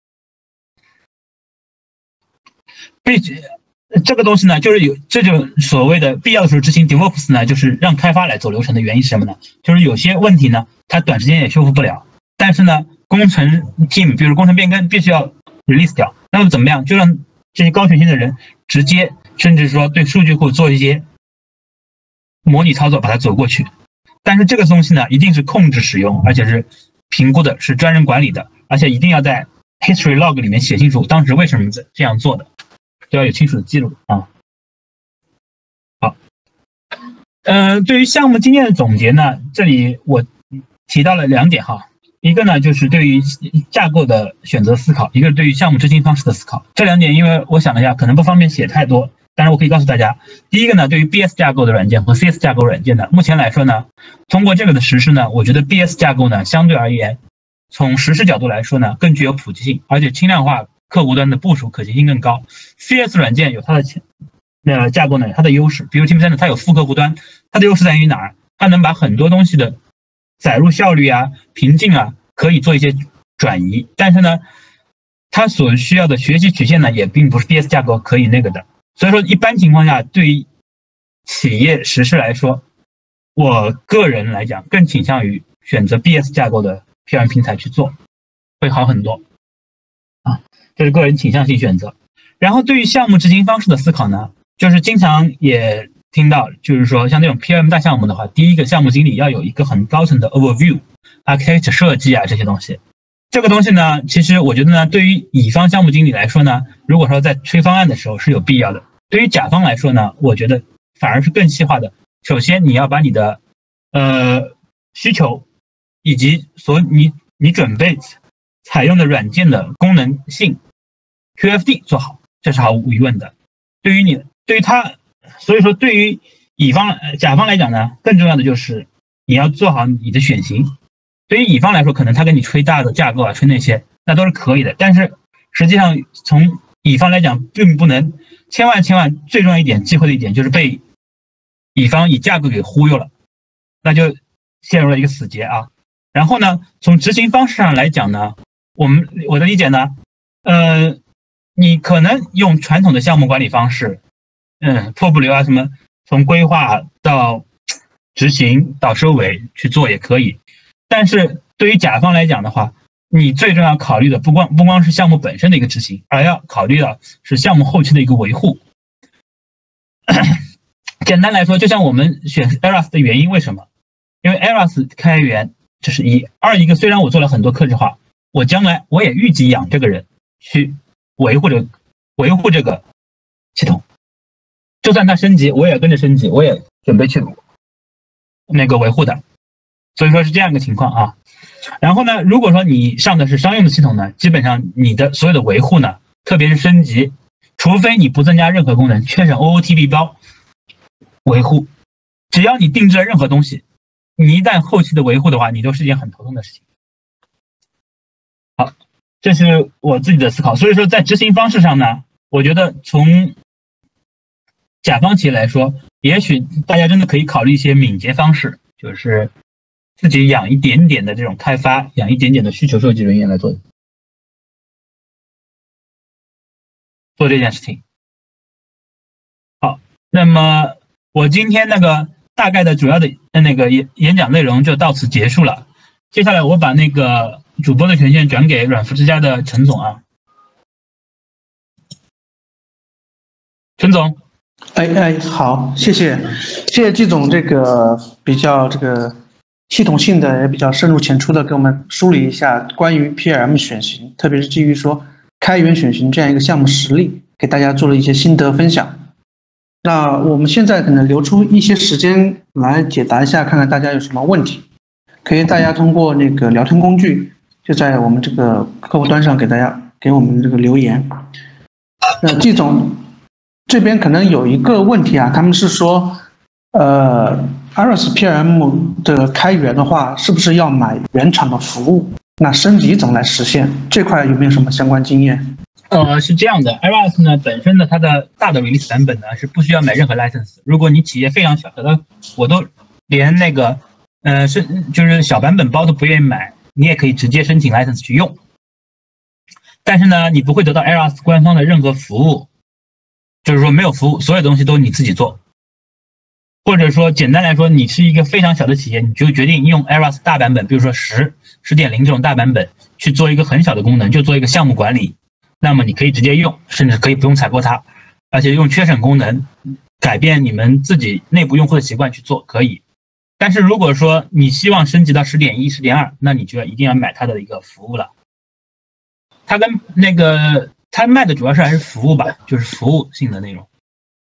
这个东西呢，就是有这种所谓的必要的时候执行 DevOps 呢，就是让开发来走流程的原因是什么呢？就是有些问题呢，它短时间也修复不了，但是呢，工程 team 比如工程变更必须要 release 掉，那么怎么样？就让这些高权限的人直接，甚至说对数据库做一些模拟操作，把它走过去。但是这个东西呢，一定是控制使用，而且是评估的，是专人管理的，而且一定要在 history log 里面写清楚当时为什么这样做的。都要有清楚的记录啊。好，呃，对于项目经验的总结呢，这里我提到了两点哈，一个呢就是对于架构的选择思考，一个是对于项目执行方式的思考。这两点，因为我想了一下，可能不方便写太多，但是我可以告诉大家，第一个呢，对于 B S 架构的软件和 C S 架构软件呢，目前来说呢，通过这个的实施呢，我觉得 B S 架构呢，相对而言，从实施角度来说呢，更具有普及性，而且轻量化。客户端的部署可行性更高 ，C S 软件有它的呃架构呢，有它的优势，比如 Team Center 它有副客户端，它的优势在于哪儿？它能把很多东西的载入效率啊、瓶颈啊，可以做一些转移，但是呢，它所需要的学习曲线呢，也并不是 B S 架构可以那个的。所以说，一般情况下，对于企业实施来说，我个人来讲更倾向于选择 B S 架构的 P R M 平台去做，会好很多啊。这是个人倾向性选择。然后对于项目执行方式的思考呢，就是经常也听到，就是说像这种 P M 大项目的话，第一个项目经理要有一个很高层的 overview、architecture 设计啊这些东西。这个东西呢，其实我觉得呢，对于乙方项目经理来说呢，如果说在催方案的时候是有必要的。对于甲方来说呢，我觉得反而是更细化的。首先你要把你的呃需求以及所你你准备采用的软件的功能性 Q F D 做好，这是毫无疑问的。对于你，对于他，所以说对于乙方、甲方来讲呢，更重要的就是你要做好你的选型。对于乙方来说，可能他跟你吹大的架构啊，吹那些，那都是可以的。但是实际上，从乙方来讲，并不能，千万千万最重要一点，忌讳的一点就是被乙方以架构给忽悠了，那就陷入了一个死结啊。然后呢，从执行方式上来讲呢，我们我的理解呢，呃。你可能用传统的项目管理方式，嗯，破布流啊什么，从规划到执行到收尾去做也可以。但是对于甲方来讲的话，你最重要考虑的不光不光是项目本身的一个执行，而要考虑的是项目后期的一个维护。简单来说，就像我们选 Eras 的原因，为什么？因为 Eras 开源这是一，二一个虽然我做了很多客制化，我将来我也预计养这个人去。维护这个维护这个系统，就算它升级，我也跟着升级，我也准备去那个维护的，所以说是这样一个情况啊。然后呢，如果说你上的是商用的系统呢，基本上你的所有的维护呢，特别是升级，除非你不增加任何功能，缺省 O O T B 包维护，只要你定制了任何东西，你一旦后期的维护的话，你都是一件很头痛的事情。好。这是我自己的思考，所以说在执行方式上呢，我觉得从甲方企业来说，也许大家真的可以考虑一些敏捷方式，就是自己养一点点的这种开发，养一点点的需求设计人员来做做这件事情。 好，那么我今天那个大概的主要的那个演演讲内容就到此结束了。接下来我把那个主播的权限转给软服之家的陈总啊，陈总。 哎哎，好，谢谢，谢谢季总这个比较这个系统性的也比较深入浅出的给我们梳理一下关于 P R M 选型，特别是基于说开源选型这样一个项目实例，给大家做了一些心得分享。那我们现在可能留出一些时间来解答一下，看看大家有什么问题，可以大家通过那个聊天工具，就在我们这个客户端上给大家给我们这个留言。那季总这边可能有一个问题啊，他们是说，呃 ，Iris P R M 的开源的话，是不是要买原厂的服务？那升级怎么来实现？这块有没有什么相关经验？ 呃，是这样的 ，Iris 呢本身呢它的大的 release 版本呢是不需要买任何 license。如果你企业非常小，的我都连那个呃是就是小版本包都不愿意买，你也可以直接申请 license 去用。但是呢，你不会得到 Iris 官方的任何服务。就是说没有服务，所有东西都你自己做，或者说简单来说，你是一个非常小的企业，你就决定用 Iris 大版本，比如说十、十点零这种大版本去做一个很小的功能，就做一个项目管理，那么你可以直接用，甚至可以不用采购它，而且用缺省功能改变你们自己内部用户的习惯去做可以。但是如果说你希望升级到十点一、十点二，那你就要一定要买它的一个服务了。它跟那个它卖的主要是还是服务吧，就是服务性的内容。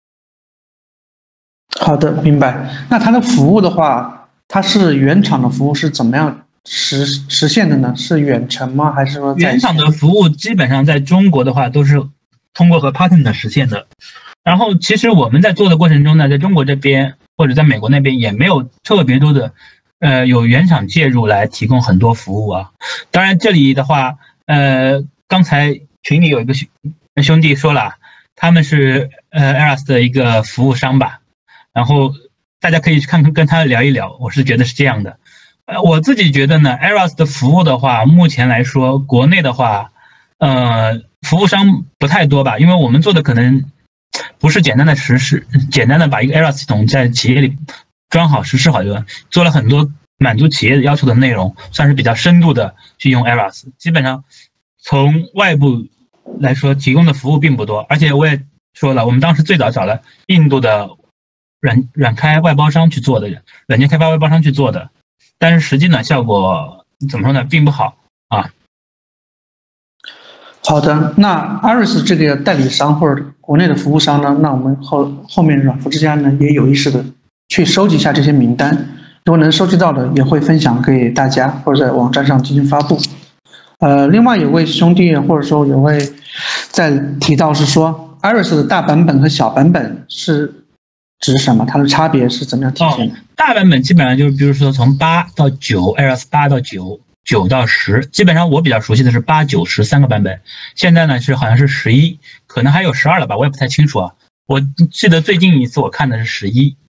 好的，明白。那它的服务的话，它是原厂的服务是怎么样实实现的呢？是远程吗？还是说原厂的服务基本上在中国的话都是通过和 partner 实现的。然后其实我们在做的过程中呢，在中国这边或者在美国那边也没有特别多的呃有原厂介入来提供很多服务啊。当然这里的话，呃，刚才群里有一个兄兄弟说了，他们是呃 Iris 的一个服务商吧。然后大家可以去看看跟他聊一聊，我是觉得是这样的。呃，我自己觉得呢 ，Iris 的服务的话，目前来说，国内的话，呃，服务商不太多吧，因为我们做的可能不是简单的实施，简单的把一个 Iris 系统在企业里装好、实施好就做了很多满足企业要求的内容，算是比较深度的去用 Iris。基本上从外部来说，提供的服务并不多，而且我也说了，我们当时最早找了印度的。软软开外包商去做的，软件开发外包商去做的，但是实际呢，效果怎么说呢，并不好啊。 好的，那 Iris 这个代理商或者国内的服务商呢，那我们后后面软服之家呢也有意识的去收集一下这些名单，如果能收集到的也会分享给大家，或者在网站上进行发布。呃，另外有位兄弟或者说有位在提到是说 Iris 的大版本和小版本是。指什么？它的差别是怎么样体现的？ 哦，大版本基本上就是，比如说从八到九 ，Iris 八到九，九到十，基本上我比较熟悉的是八、九、十三个版本。现在呢是好像是十一，可能还有十二了吧，我也不太清楚啊。我记得最近一次我看的是十一，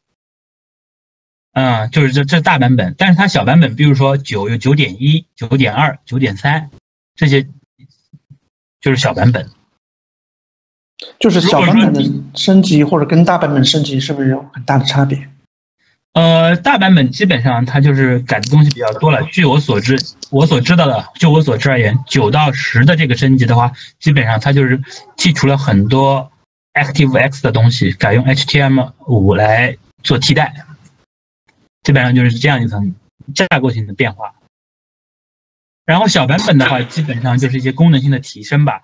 嗯，就是这这大版本。但是它小版本，比如说九有九点一、九点二、九点三，这些就是小版本。 就是小版本的升级或者跟大版本升级是不是有很大的差别？ 呃，大版本基本上它就是改的东西比较多了。据我所知，我所知道的，就我所知而言，九到十的这个升级的话，基本上它就是剔除了很多 ActiveX 的东西，改用 H T M L 五 来做替代，基本上就是这样一层架构性的变化。然后小版本的话，基本上就是一些功能性的提升吧。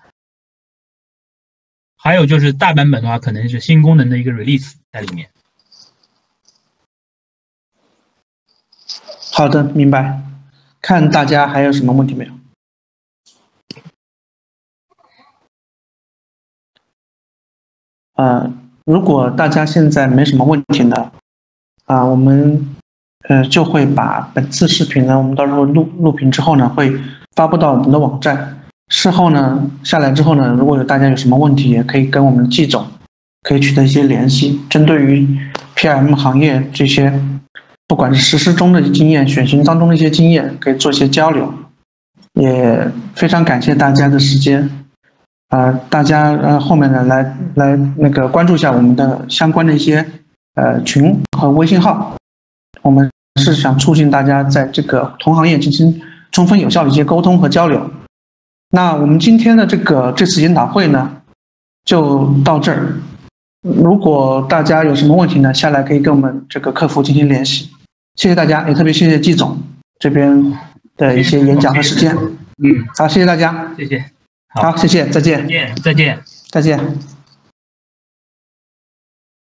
还有就是大版本的话，可能是新功能的一个 release 在里面。 好的，明白。看大家还有什么问题没有？呃，如果大家现在没什么问题呢，啊、呃，我们呃就会把本次视频呢，我们到时候录录屏之后呢，会发布到我们的网站。事后呢，下来之后呢，如果有大家有什么问题，也可以跟我们季总可以取得一些联系。针对于 P R M 行业这些，不管是实施中的经验、选型当中的一些经验，可以做一些交流。也非常感谢大家的时间。 呃大家呃后面呢来来那个关注一下我们的相关的一些呃群和微信号，我们是想促进大家在这个同行业进行充分有效的一些沟通和交流。那我们今天的这个这次研讨会呢就到这儿，如果大家有什么问题呢，下来可以跟我们这个客服进行联系。谢谢大家，也特别谢谢季总这边的一些演讲和时间。 嗯， 好，谢谢大家。 谢谢。 好，谢谢，再见。 再见，再见， 再见。